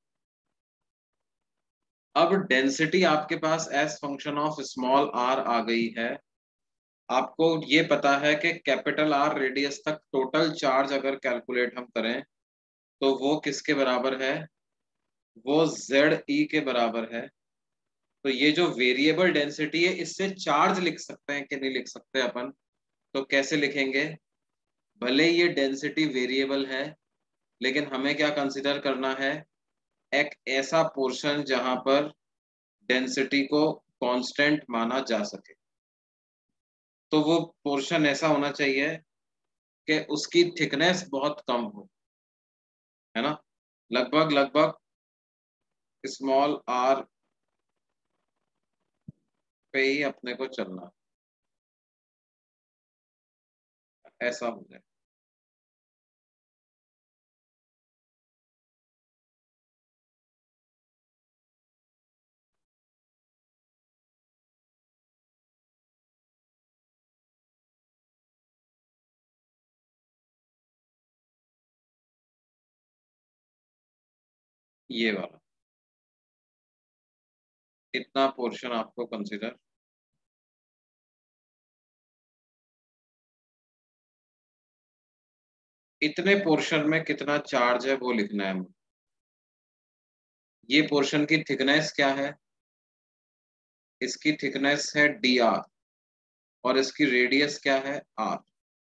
अब डेंसिटी आपके पास as function of small R आ गई है। आपको ये पता है कि कैपिटल आर रेडियस तक टोटल चार्ज अगर कैलकुलेट हम करें तो वो किसके बराबर है, वो जेड ई के बराबर है। तो ये जो वेरिएबल डेंसिटी है इससे चार्ज लिख सकते हैं कि नहीं लिख सकते अपन, तो कैसे लिखेंगे। भले ये डेंसिटी वेरिएबल है, लेकिन हमें क्या कंसीडर करना है, एक ऐसा पोर्शन जहां पर डेंसिटी को कांस्टेंट माना जा सके। तो वो पोर्शन ऐसा होना चाहिए कि उसकी थिकनेस बहुत कम हो, है ना, लगभग लगभग स्मॉल आर पे ही अपने को चलना, ऐसा हो जाए। ये वाला इतना पोर्शन आपको कंसीडर, इतने पोर्शन में कितना चार्ज है वो लिखना है मुझे। ये पोर्शन की थिकनेस क्या है, इसकी थिकनेस है डी आर, और इसकी रेडियस क्या है आर।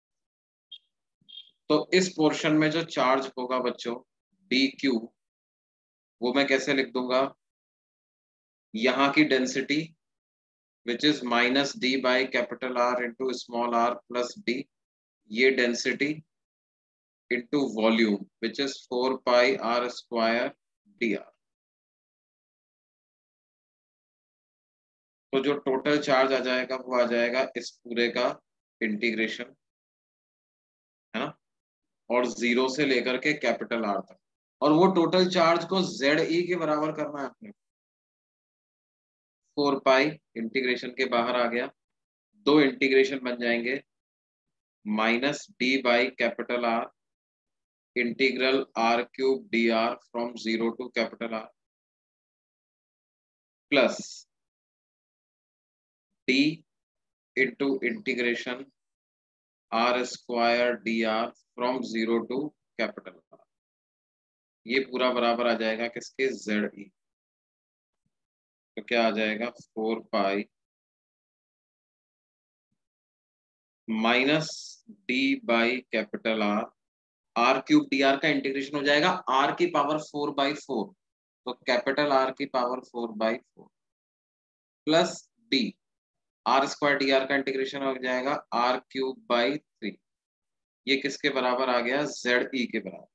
तो इस पोर्शन में जो चार्ज होगा बच्चों डी क्यू, वो मैं कैसे लिख दूंगा, यहाँ की density which is minus D by capital R into small R plus D, ये density into volume which is four pi R square D R. तो जो टोटल चार्ज आ जाएगा वो आ जाएगा इस पूरे का इंटीग्रेशन, है ना, और जीरो से लेकर के कैपिटल आर तक, और वो टोटल चार्ज को जेड ई के बराबर करना है आपने। फोर पाई इंटीग्रेशन के बाहर आ गया, दो इंटीग्रेशन बन जाएंगे, minus D by capital R integral R cube D R from zero to capital R, plus D into integration R square D R from zero to capital R. ये पूरा बराबर आ जाएगा किसके, जेड ई। तो क्या आ जाएगा, four pi minus D by capital R, R cube D R का इंटीग्रेशन हो जाएगा आर की पावर फोर बाई फोर, तो कैपिटल आर की power four by four plus D, R square D R का इंटीग्रेशन हो जाएगा आर क्यूब बाई थ्री, ये किसके बराबर आ गया, जेड ई के बराबर।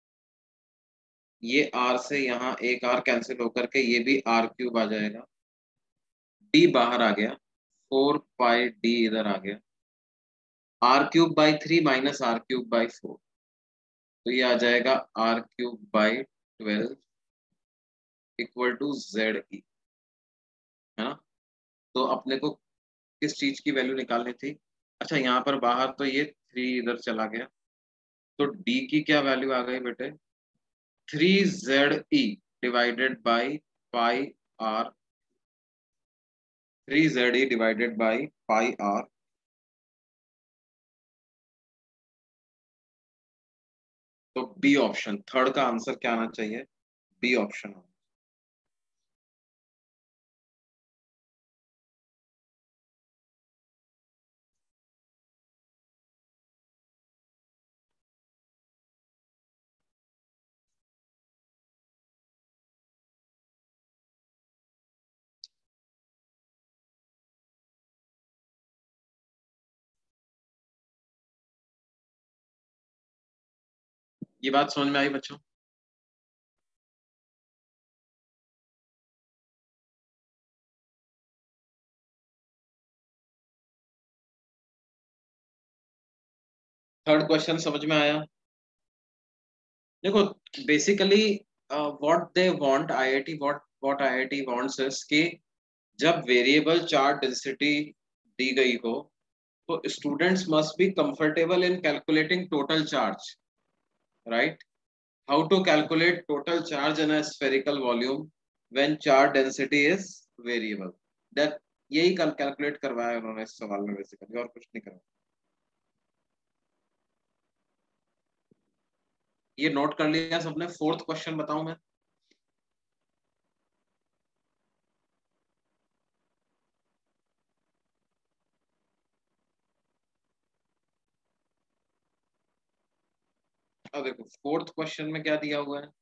ये आर से यहाँ एक आर कैंसिल होकर के ये भी आर क्यूब आ जाएगा, डी बाहर आ गया, फोर पाई डी इधर आ गया, R cube by three minus R cube by four, तो ये आ जाएगा R cube by twelve equal to Z E, है ना। तो अपने को किस चीज की वैल्यू निकालनी थी, अच्छा यहाँ पर बाहर तो ये थ्री इधर चला गया, तो डी की क्या वैल्यू आ गई बेटे, three Z E divided by pi R, three Z E divided by pi R, तो बी ऑप्शन, थर्ड का आंसर क्या आना चाहिए, बी ऑप्शन। ये बात समझ में आई बच्चों। थर्ड क्वेश्चन समझ में आया। देखो basically what they want, IIT what what IIT wants is कि जब वेरिएबल चार्ज डेंसिटी दी गई हो तो students must be comfortable in calculating total charge, right. How to calculate total charge in a spherical volume when charge density is variable, that यही calculate करवाया उन्होंने इस सवाल में बेसिकली, और कुछ नहीं करवाया। ये नोट कर लिया सबने, फोर्थ क्वेश्चन बताऊं मैं। अब देखो फोर्थ क्वेश्चन में क्या दिया हुआ है,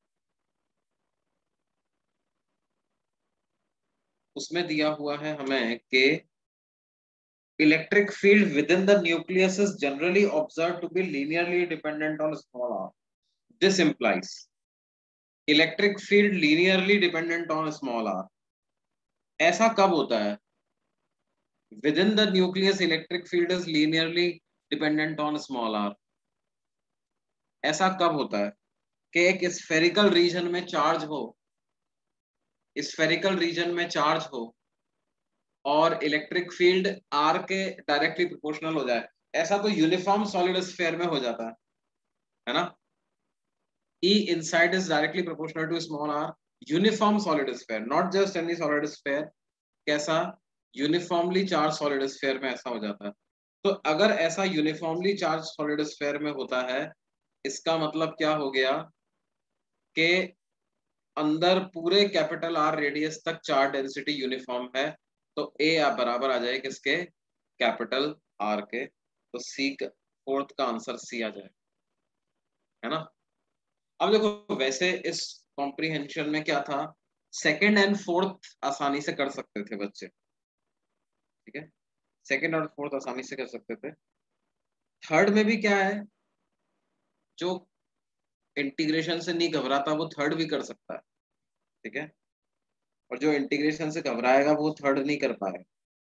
उसमें दिया हुआ है हमें कि electric field within the nucleus is generally observed to be linearly dependent on small r. This implies electric field linearly dependent on small r. ऐसा कब होता है, within the nucleus electric field is linearly dependent on small r, ऐसा कब होता है कि एक स्फेरिकल रीजन में चार्ज हो, स्फेरिकल रीजन में चार्ज हो और इलेक्ट्रिक फील्ड आर के डायरेक्टली प्रोपोर्शनल हो जाए, ऐसा तो यूनिफॉर्म सॉलिड स्फीयर में हो जाता है है ना। E inside is directly proportional to small r, uniform solid sphere, not just any solid sphere, कैसा, यूनिफॉर्मली चार्ज सॉलिड स्फीयर में ऐसा हो जाता है। तो अगर ऐसा यूनिफॉर्मली चार्ज सॉलिड स्फीयर में होता है, इसका मतलब क्या हो गया कि अंदर पूरे कैपिटल आर रेडियस तक चार्ज डेंसिटी यूनिफॉर्म है, तो ए बराबर आ जाए किसके, कैपिटल आर के, तो सी, फोर्थ का आंसर सी आ जाए, है ना। अब देखो वैसे इस कॉम्प्रिहेंशन में क्या था, सेकंड एंड फोर्थ आसानी से कर सकते थे बच्चे, ठीक है, सेकंड और फोर्थ आसानी से कर सकते थे। थर्ड में भी क्या है, जो इंटीग्रेशन से नहीं घबराता वो थर्ड भी कर सकता है, ठीक है, और जो इंटीग्रेशन से घबराएगा वो थर्ड नहीं कर पाएगा।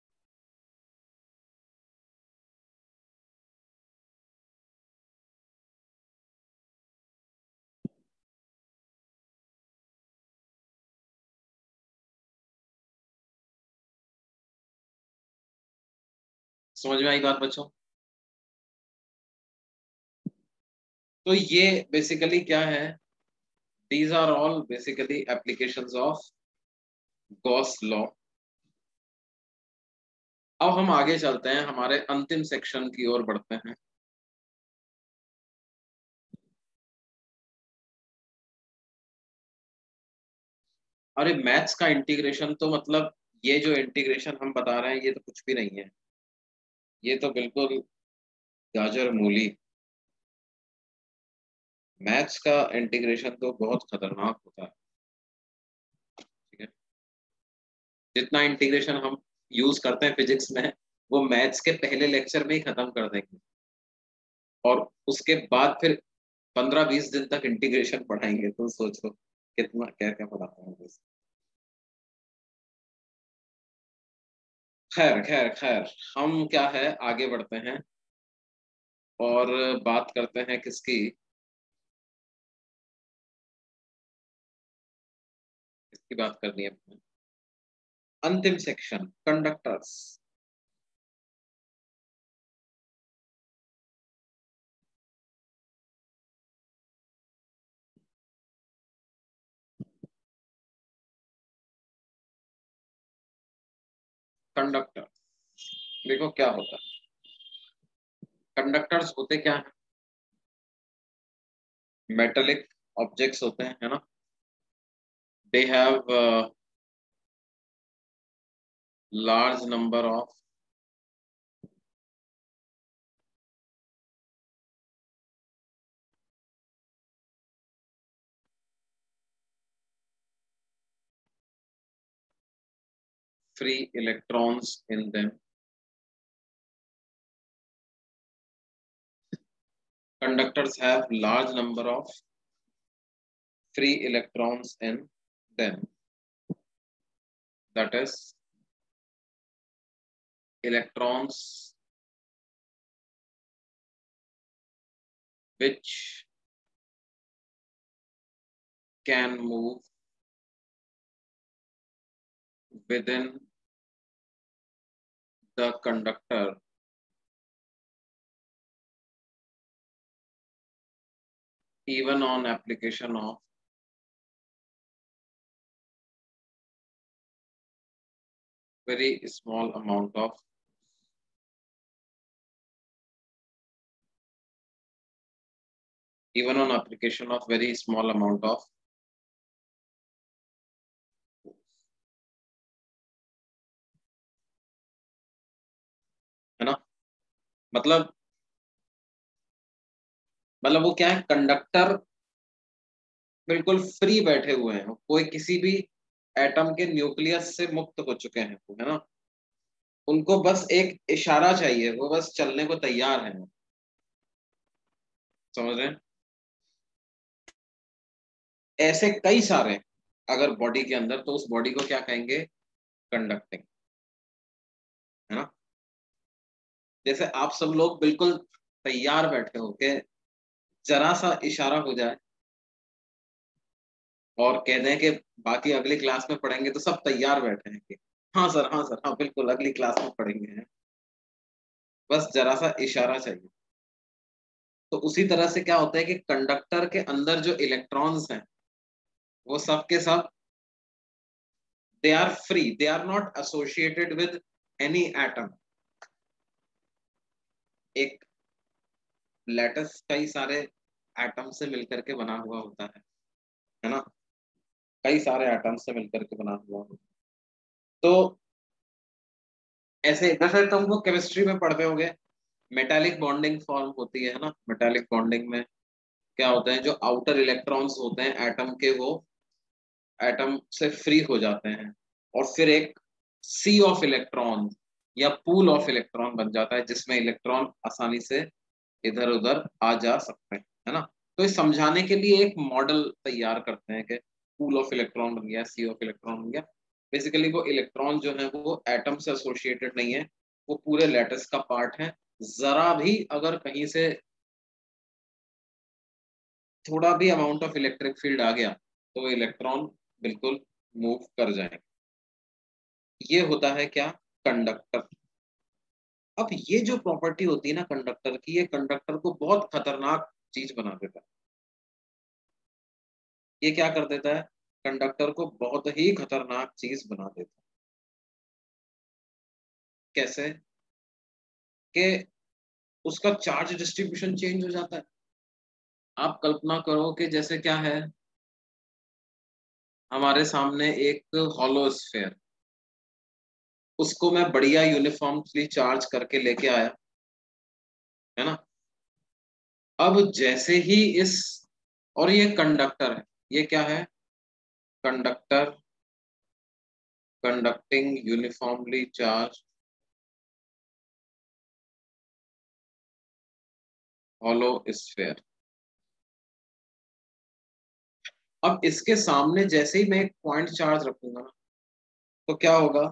समझ में आई बात बच्चों। तो ये बेसिकली क्या है, these are all basically applications of Gauss law. अब हम आगे चलते हैं, हमारे अंतिम सेक्शन की ओर बढ़ते हैं। अरे मैथ्स का इंटीग्रेशन तो मतलब ये जो इंटीग्रेशन हम बता रहे हैं ये तो कुछ भी नहीं है, ये तो बिल्कुल गाजर मूली, मैथ्स का इंटीग्रेशन तो बहुत खतरनाक होता है, ठीक है। जितना इंटीग्रेशन हम यूज करते हैं फिजिक्स में, वो मैथ्स के पहले लेक्चर में ही खत्म कर देंगे, और उसके बाद फिर पंद्रह बीस दिन तक इंटीग्रेशन पढ़ाएंगे, तो सोचो कितना क्या क्या पढ़ाते हैं बस। खैर खैर खैर, हम क्या है आगे बढ़ते हैं और बात करते हैं किसकी, किसकी बात करनी है अपने? अंतिम सेक्शन, कंडक्टर्स। कंडक्टर, देखो क्या होता है, कंडक्टर्स होते क्या है? मेटेलिक ऑब्जेक्ट्स होते हैं, है ना। They have large number of free electrons in them. Conductors have large number of free electrons in them. That is, electrons which can move within the conductor even on application of very small amount of even on application of very small amount of है ना। मतलब मतलब वो क्या है, conductor बिल्कुल free बैठे हुए हैं, कोई किसी भी एटम के न्यूक्लियस से मुक्त हो चुके हैं, है ना। उनको बस एक इशारा चाहिए, वो बस चलने को तैयार है, समझ रहे हैं। ऐसे कई सारे अगर बॉडी के अंदर, तो उस बॉडी को क्या कहेंगे, कंडक्टिंग, है ना। जैसे आप सब लोग बिल्कुल तैयार बैठे हो के जरा सा इशारा हो जाए और कह दें कि बाकी अगली क्लास में पढ़ेंगे, तो सब तैयार बैठे हैं कि हाँ सर, हाँ सर, हाँ बिल्कुल अगली क्लास में पढ़ेंगे, हैं। बस जरा सा इशारा चाहिए। तो उसी तरह से क्या होता है कि कंडक्टर के अंदर जो इलेक्ट्रॉन्स हैं, वो सब के सब they are free, they are not associated with any atom. एक लैटिस कई सारे एटम से मिलकर के बना हुआ होता है है ना। कई सारे एटम से मिलकर के बना हुआ होता है। तो ऐसे जैसे तुम वो केमिस्ट्री में पढ़ते होगे, मेटालिक बॉन्डिंग फॉर्म होती है ना। मेटालिक बॉन्डिंग में क्या होता है, जो आउटर इलेक्ट्रॉन्स होते हैं एटम के, वो एटम से फ्री हो जाते हैं, और फिर एक सी ऑफ इलेक्ट्रॉन या पूल ऑफ इलेक्ट्रॉन बन जाता है, जिसमें इलेक्ट्रॉन आसानी से इधर उधर आ जा सकते हैं, है ना। तो इस समझाने के लिए एक मॉडल तैयार करते हैं कि पूल ऑफ इलेक्ट्रॉन बन गया, सी ऑफ इलेक्ट्रॉन बन गया। बेसिकली वो इलेक्ट्रॉन जो है वो एटम से एसोसिएटेड नहीं है, वो पूरे लैटिस का पार्ट है। जरा भी अगर कहीं से थोड़ा भी अमाउंट ऑफ इलेक्ट्रिक फील्ड आ गया, तो इलेक्ट्रॉन बिल्कुल मूव कर जाएंगे। ये होता है क्या, कंडक्टर। अब ये जो प्रॉपर्टी होती है ना कंडक्टर की, ये कंडक्टर को बहुत खतरनाक चीज बना देता है। ये क्या कर देता है, कंडक्टर को बहुत ही खतरनाक चीज बना देता है। कैसे कि उसका चार्ज डिस्ट्रीब्यूशन चेंज हो जाता है। आप कल्पना करो कि जैसे क्या है, हमारे सामने एक हॉलो स्फेयर, उसको मैं बढ़िया यूनिफॉर्मली चार्ज करके लेके आया, है ना। अब जैसे ही इस, और ये कंडक्टर है, ये क्या है, conductor, conducting uniformly charge hollow sphere. अब इसके सामने जैसे ही मैं एक पॉइंट चार्ज रखूंगा ना, तो क्या होगा,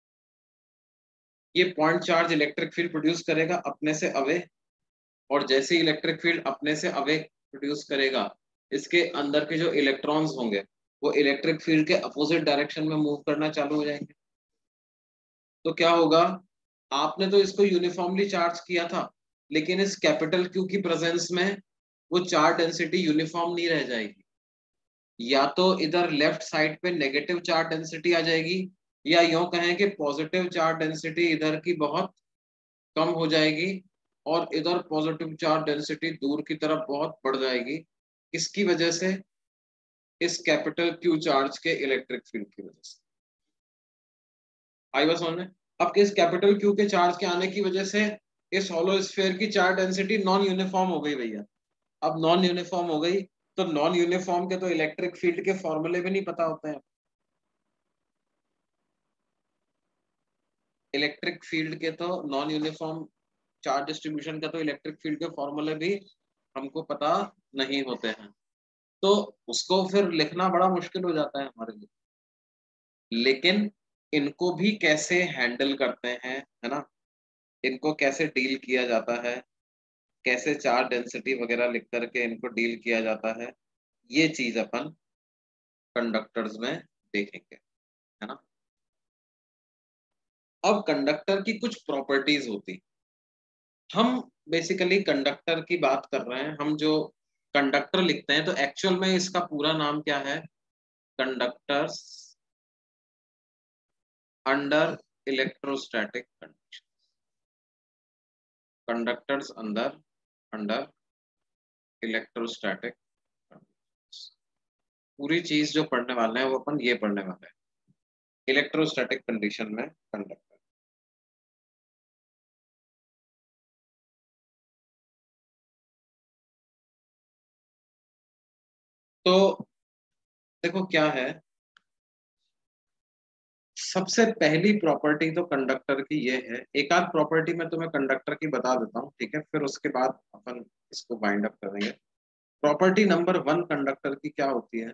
ये point charge electric field produce करेगा अपने से अवे, और जैसे ही इलेक्ट्रिक फील्ड अपने से अवे प्रोड्यूस करेगा, इसके अंदर के जो इलेक्ट्रॉन्स होंगे वो इलेक्ट्रिक फील्ड के अपोजिट डायरेक्शन में मूव करना चालू हो जाएंगे। तो क्या होगा, आपने तो इसको यूनिफॉर्मली चार्ज किया था, लेकिन इस कैपिटल क्यू की प्रेजेंस में वो चार्ज डेंसिटी यूनिफॉर्म नहीं रह जाएगी। या तो इधर लेफ्ट साइड पे नेगेटिव चार्ज डेंसिटी आ जाएगी, या यूं कहें कि पॉजिटिव चार्ज डेंसिटी इधर की बहुत कम हो जाएगी, और इधर पॉजिटिव चार्ज डेंसिटी दूर की तरफ बहुत बढ़ जाएगी। किसकी वजह से, इस कैपिटल क्यू चार्ज के इलेक्ट्रिक फील्ड की वजह से। आई बात समझ में। अब इस कैपिटल क्यू के चार्ज के आने की वजह से इस हॉलो स्फीयर की चार्ज डेंसिटी नॉन यूनिफॉर्म हो गई भैया। अब नॉन यूनिफॉर्म हो गई, तो नॉन यूनिफॉर्म के तो इलेक्ट्रिक फील्ड के फॉर्मूले भी नहीं पता होते हैं। इलेक्ट्रिक फील्ड के तो नॉन यूनिफॉर्म चार्ज डिस्ट्रीब्यूशन का तो इलेक्ट्रिक फील्ड के फॉर्मूले भी हमको पता नहीं होते हैं, तो उसको फिर लिखना बड़ा मुश्किल हो जाता है हमारे लिए। लेकिन इनको भी कैसे हैंडल करते हैं, है ना, इनको कैसे डील किया जाता है, कैसे चार्ज डेंसिटी वगैरह लिख करके इनको डील किया जाता है, ये चीज अपन कंडक्टर्स में देखेंगे, है ना। अब कंडक्टर की कुछ प्रॉपर्टीज होती, हम बेसिकली कंडक्टर की बात कर रहे हैं, हम जो कंडक्टर लिखते हैं तो एक्चुअल में इसका पूरा नाम क्या है, conductors under electrostatic condition, conductors अंदर अंडर इलेक्ट्रोस्टैटिक कंडीशंस। पूरी चीज जो पढ़ने वाले हैं वो अपन ये पढ़ने वाले हैं, इलेक्ट्रोस्टैटिक कंडीशन में कंडक्टर। तो देखो क्या है, सबसे पहली प्रॉपर्टी तो कंडक्टर की ये है, एक आध प्रॉपर्टी मैं तुम्हें कंडक्टर की बता देता हूँ, ठीक है, फिर उसके बाद अपन इसको बाइंड अप करेंगे। प्रॉपर्टी नंबर वन कंडक्टर की क्या होती है,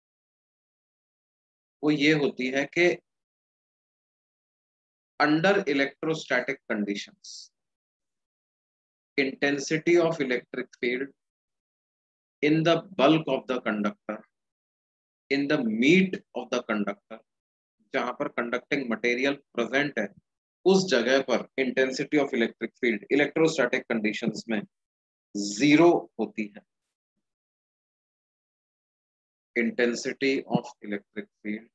वो ये होती है कि under electrostatic conditions intensity of electric field in the bulk of the conductor in the meat of the conductor, जहां पर कंडक्टिंग मटेरियल प्रेजेंट है उस जगह पर intensity of electric field electrostatic conditions में जीरो होती है। Intensity of electric field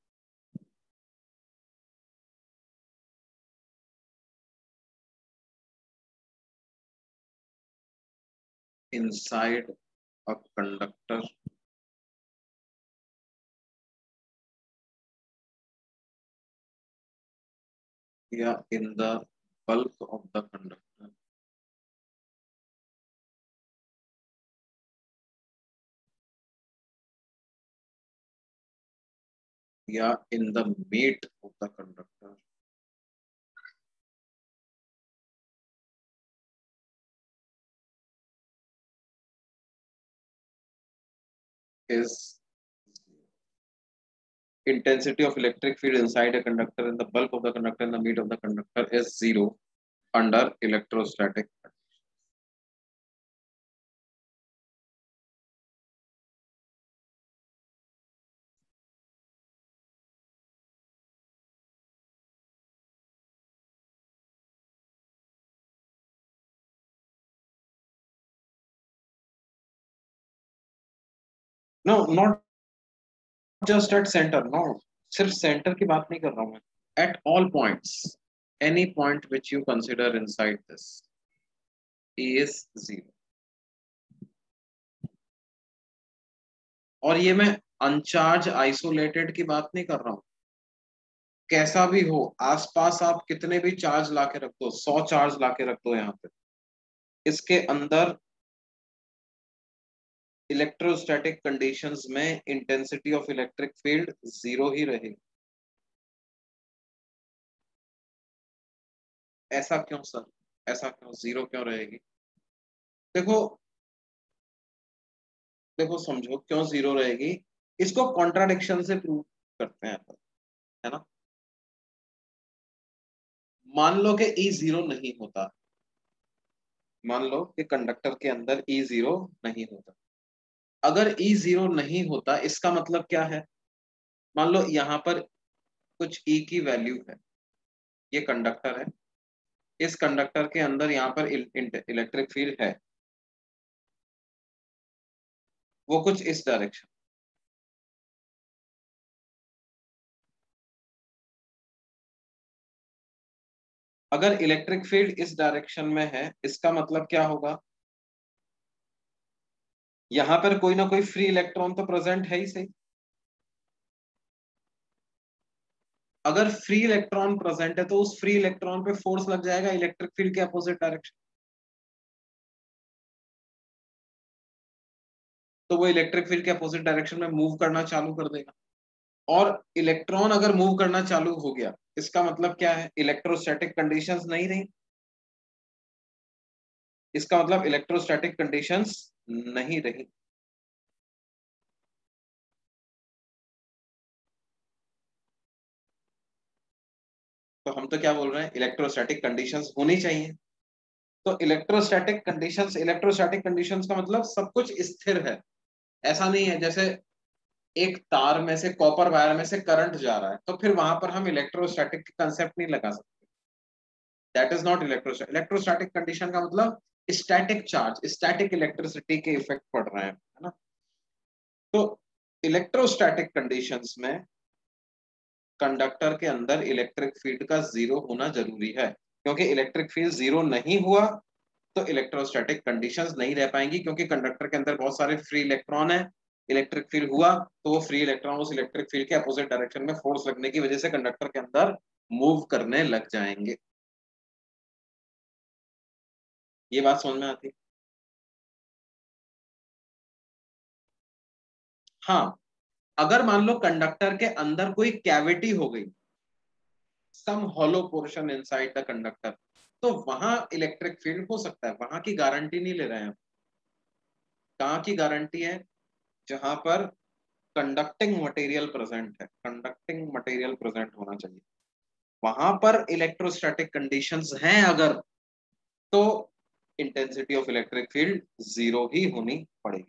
inside a conductor या in the bulk of the conductor या in the meat of the conductor is intensity of electric field inside a conductor in the bulk of the conductor and the meat of the conductor is zero under electrostatic. No, not just at center, no, सिर्फ center की बात नहीं कर रहा हूं मैं, at all points, any point which you consider inside this is zero। और ये मैं अनचार्ज आइसोलेटेड की बात नहीं कर रहा हूं, कैसा भी हो, आसपास आप कितने भी चार्ज लाके रख दो, सौ चार्ज लाके रख दो यहाँ पे, इसके अंदर इलेक्ट्रोस्टैटिक कंडीशंस में intensity of electric field zero ही रहेगी। ऐसा क्यों सर, ऐसा क्यों जीरो क्यों रहेगी? देखो, देखो समझो क्यों जीरो रहेगी। इसको कॉन्ट्राडिक्शन से प्रूव करते हैं, है ना। मान लो कि ई जीरो नहीं होता, मान लो कि कंडक्टर के अंदर ई जीरो नहीं होता। अगर ई जीरो नहीं होता इसका मतलब क्या है? मान लो यहाँ पर कुछ ई की वैल्यू है, ये कंडक्टर है, इस कंडक्टर के अंदर यहाँ पर इलेक्ट्रिक फील्ड है, वो कुछ इस डायरेक्शन। अगर इलेक्ट्रिक फील्ड इस डायरेक्शन में है इसका मतलब क्या होगा? यहां पर कोई ना कोई फ्री इलेक्ट्रॉन तो प्रेजेंट है ही सही। अगर फ्री इलेक्ट्रॉन प्रेजेंट है तो उस फ्री इलेक्ट्रॉन पे फोर्स लग जाएगा इलेक्ट्रिक फील्ड के अपोजिट डायरेक्शन, तो वो इलेक्ट्रिक फील्ड के अपोजिट डायरेक्शन में मूव करना चालू कर देगा। और इलेक्ट्रॉन अगर मूव करना चालू हो गया इसका मतलब क्या है? इलेक्ट्रोस्टैटिक कंडीशंस नहीं रही, इसका मतलब इलेक्ट्रोस्टैटिक कंडीशंस नहीं रही। तो हम तो क्या बोल रहे हैं, इलेक्ट्रोस्टैटिक कंडीशंस होनी चाहिए। तो इलेक्ट्रोस्टैटिक कंडीशंस, इलेक्ट्रोस्टैटिक कंडीशंस का मतलब सब कुछ स्थिर है। ऐसा नहीं है जैसे एक तार में से, कॉपर वायर में से करंट जा रहा है तो फिर वहां पर हम इलेक्ट्रोस्टैटिक कंसेप्ट नहीं लगा सकते। That is not electrostatic. Electrostatic condition का मतलब स्टैटिक चार्ज, स्टैटिक इलेक्ट्रिसिटी के इफेक्ट पड़ रहे हैं, है ना। तो इलेक्ट्रोस्टैटिक कंडीशंस में कंडक्टर के अंदर इलेक्ट्रिक फील्ड का जीरो होना जरूरी है, क्योंकि इलेक्ट्रिक फील्ड जीरो नहीं हुआ तो इलेक्ट्रोस्टैटिक कंडीशंस नहीं रह पाएंगी, क्योंकि कंडक्टर के अंदर बहुत सारे फ्री इलेक्ट्रॉन है। इलेक्ट्रिक फील्ड हुआ तो वो फ्री इलेक्ट्रॉन उस इलेक्ट्रिक फील्ड के अपोजिट डायरेक्शन में फोर्स लगने की वजह से कंडक्टर के अंदर मूव करने लग जाएंगे। ये बात समझ में आती है? हाँ, अगर मान लो कंडक्टर के अंदर कोई कैविटी हो गई, some hollow portion inside the conductor, तो वहां इलेक्ट्रिक फील्ड हो सकता है, वहां की गारंटी नहीं ले रहे हैं। कहाँ की गारंटी है? जहां पर कंडक्टिंग मटेरियल प्रेजेंट है, कंडक्टिंग मटेरियल प्रेजेंट होना चाहिए, वहां पर इलेक्ट्रोस्टैटिक कंडीशंस हैं अगर, तो intensity of electric field zero ही होनी पड़ेगी।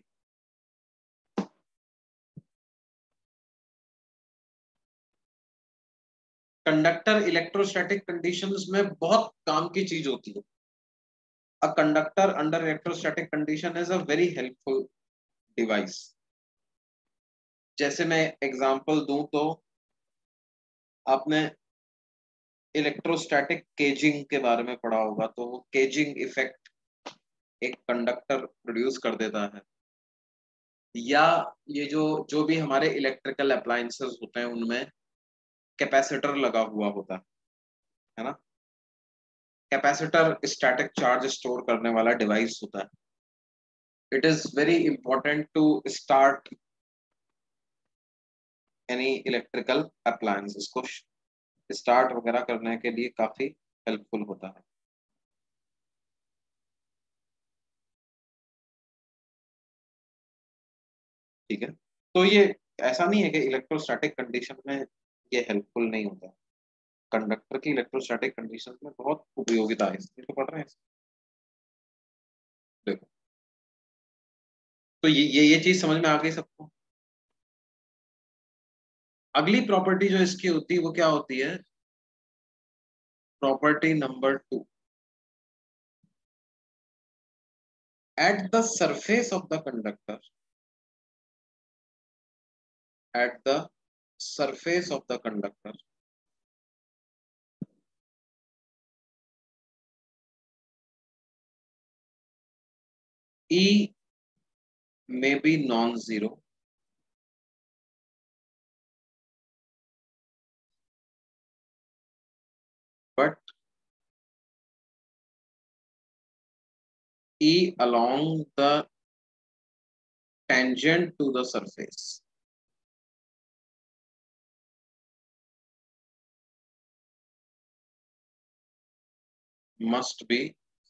कंडक्टर इलेक्ट्रोस्टैटिक कंडीशंस में बहुत काम की चीज होती है। A conductor under electrostatic condition is a very helpful device. जैसे मैं एग्जांपल दूं तो आपने इलेक्ट्रोस्टैटिक केजिंग के बारे में पढ़ा होगा, तो वो केजिंग इफेक्ट एक कंडक्टर प्रोड्यूस कर देता है। या ये जो जो भी हमारे इलेक्ट्रिकल अप्लायंसेस होते हैं उनमें कैपेसिटर लगा हुआ होता है ना। कैपेसिटर स्टैटिक चार्ज स्टोर करने वाला डिवाइस होता है। It is very important to start any electrical appliance, इसको स्टार्ट वगैरह करने के लिए काफी हेल्पफुल होता है। ठीक है, तो ये ऐसा नहीं है कि इलेक्ट्रोस्टैटिक कंडीशन में ये हेल्पफुल नहीं होता। कंडक्टर की इलेक्ट्रोस्टैटिक कंडीशन में बहुत उपयोगिता है, इसलिए तो पढ़ रहे हैं। देखो, तो ये ये ये चीज समझ में आ गई सबको। अगली प्रॉपर्टी जो इसकी होती है वो क्या होती है? Property number two, at the surface of the conductor, at the surface of the conductor E may be non-zero, but E along the tangent to the surface. Must be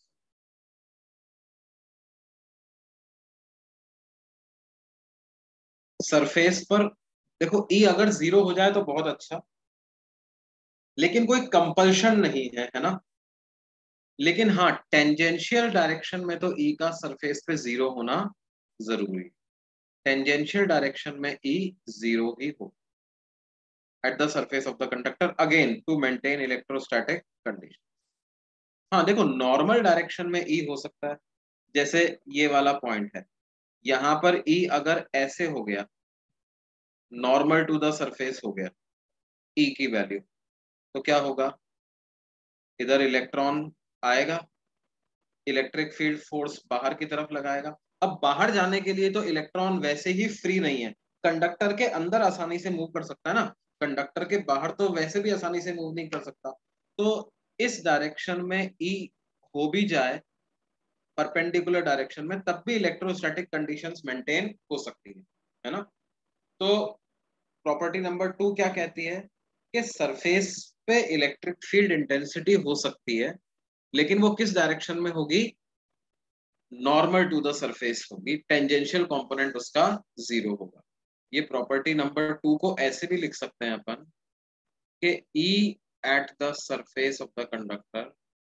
surface पर। देखो ई अगर जीरो हो जाए तो बहुत अच्छा, लेकिन कोई कंपल्शन नहीं है, है ना। लेकिन हाँ, टेंजेंशियल डायरेक्शन में तो ई का सरफेस पे जीरो होना जरूरी। टेंजेंशियल डायरेक्शन में ई जीरो ही हो at the surface of the conductor, again to maintain electrostatic condition. हाँ देखो, नॉर्मल डायरेक्शन में ई हो सकता है, जैसे ये वाला पॉइंट है, यहां पर ई अगर ऐसे हो गया, नॉर्मल टू द सरफेस हो गया ई की वैल्यू, तो क्या होगा, इधर इलेक्ट्रॉन आएगा, इलेक्ट्रिक फील्ड फोर्स बाहर की तरफ लगाएगा। अब बाहर जाने के लिए तो इलेक्ट्रॉन वैसे ही फ्री नहीं है, कंडक्टर के अंदर आसानी से मूव कर सकता है ना, कंडक्टर के बाहर तो वैसे भी आसानी से मूव नहीं कर सकता। तो इस डायरेक्शन में ई हो भी जाए परपेंडिकुलर डायरेक्शन में, तब भी इलेक्ट्रोस्टैटिक कंडीशंस मेंटेन हो सकती है है ना। तो प्रॉपर्टी नंबर टू क्या कहती है कि सरफेस पे इलेक्ट्रिक फील्ड इंटेंसिटी हो सकती है, लेकिन वो किस डायरेक्शन में होगी, नॉर्मल टू द सरफेस होगी, टेंजेंशियल कंपोनेंट उसका जीरो होगा। ये प्रॉपर्टी नंबर टू को ऐसे भी लिख सकते हैं अपन कि E at the surface of the conductor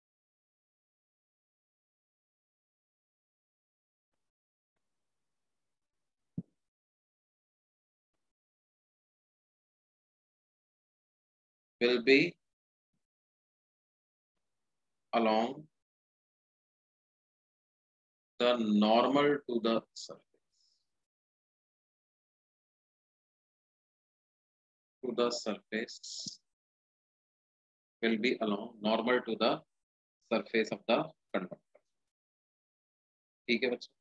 will be along the normal to the surface to the surface will be along normal to the surface of the conductor। ठीक है बच्चों,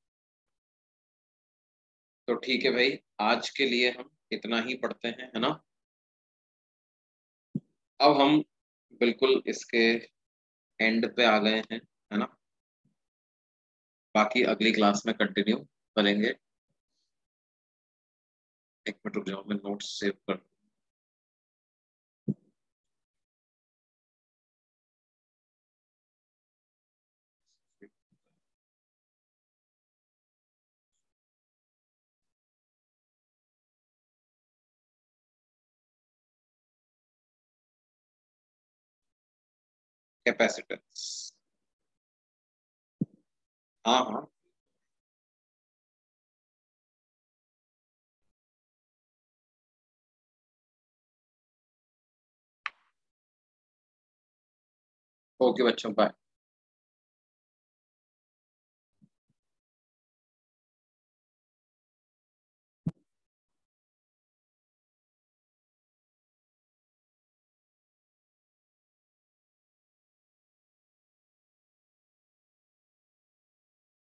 तो ठीक है भाई, आज के लिए हम इतना ही पढ़ते हैं, है ना। अब हम बिल्कुल इसके एंड पे आ गए हैं, है ना। बाकी अगली क्लास में कंटिन्यू करेंगे। एक मिनट रुक जाओ, मैं नोट्स सेव कर। कैपेसिटेंस, हाँ हाँ, ओके बच्चों, बाय।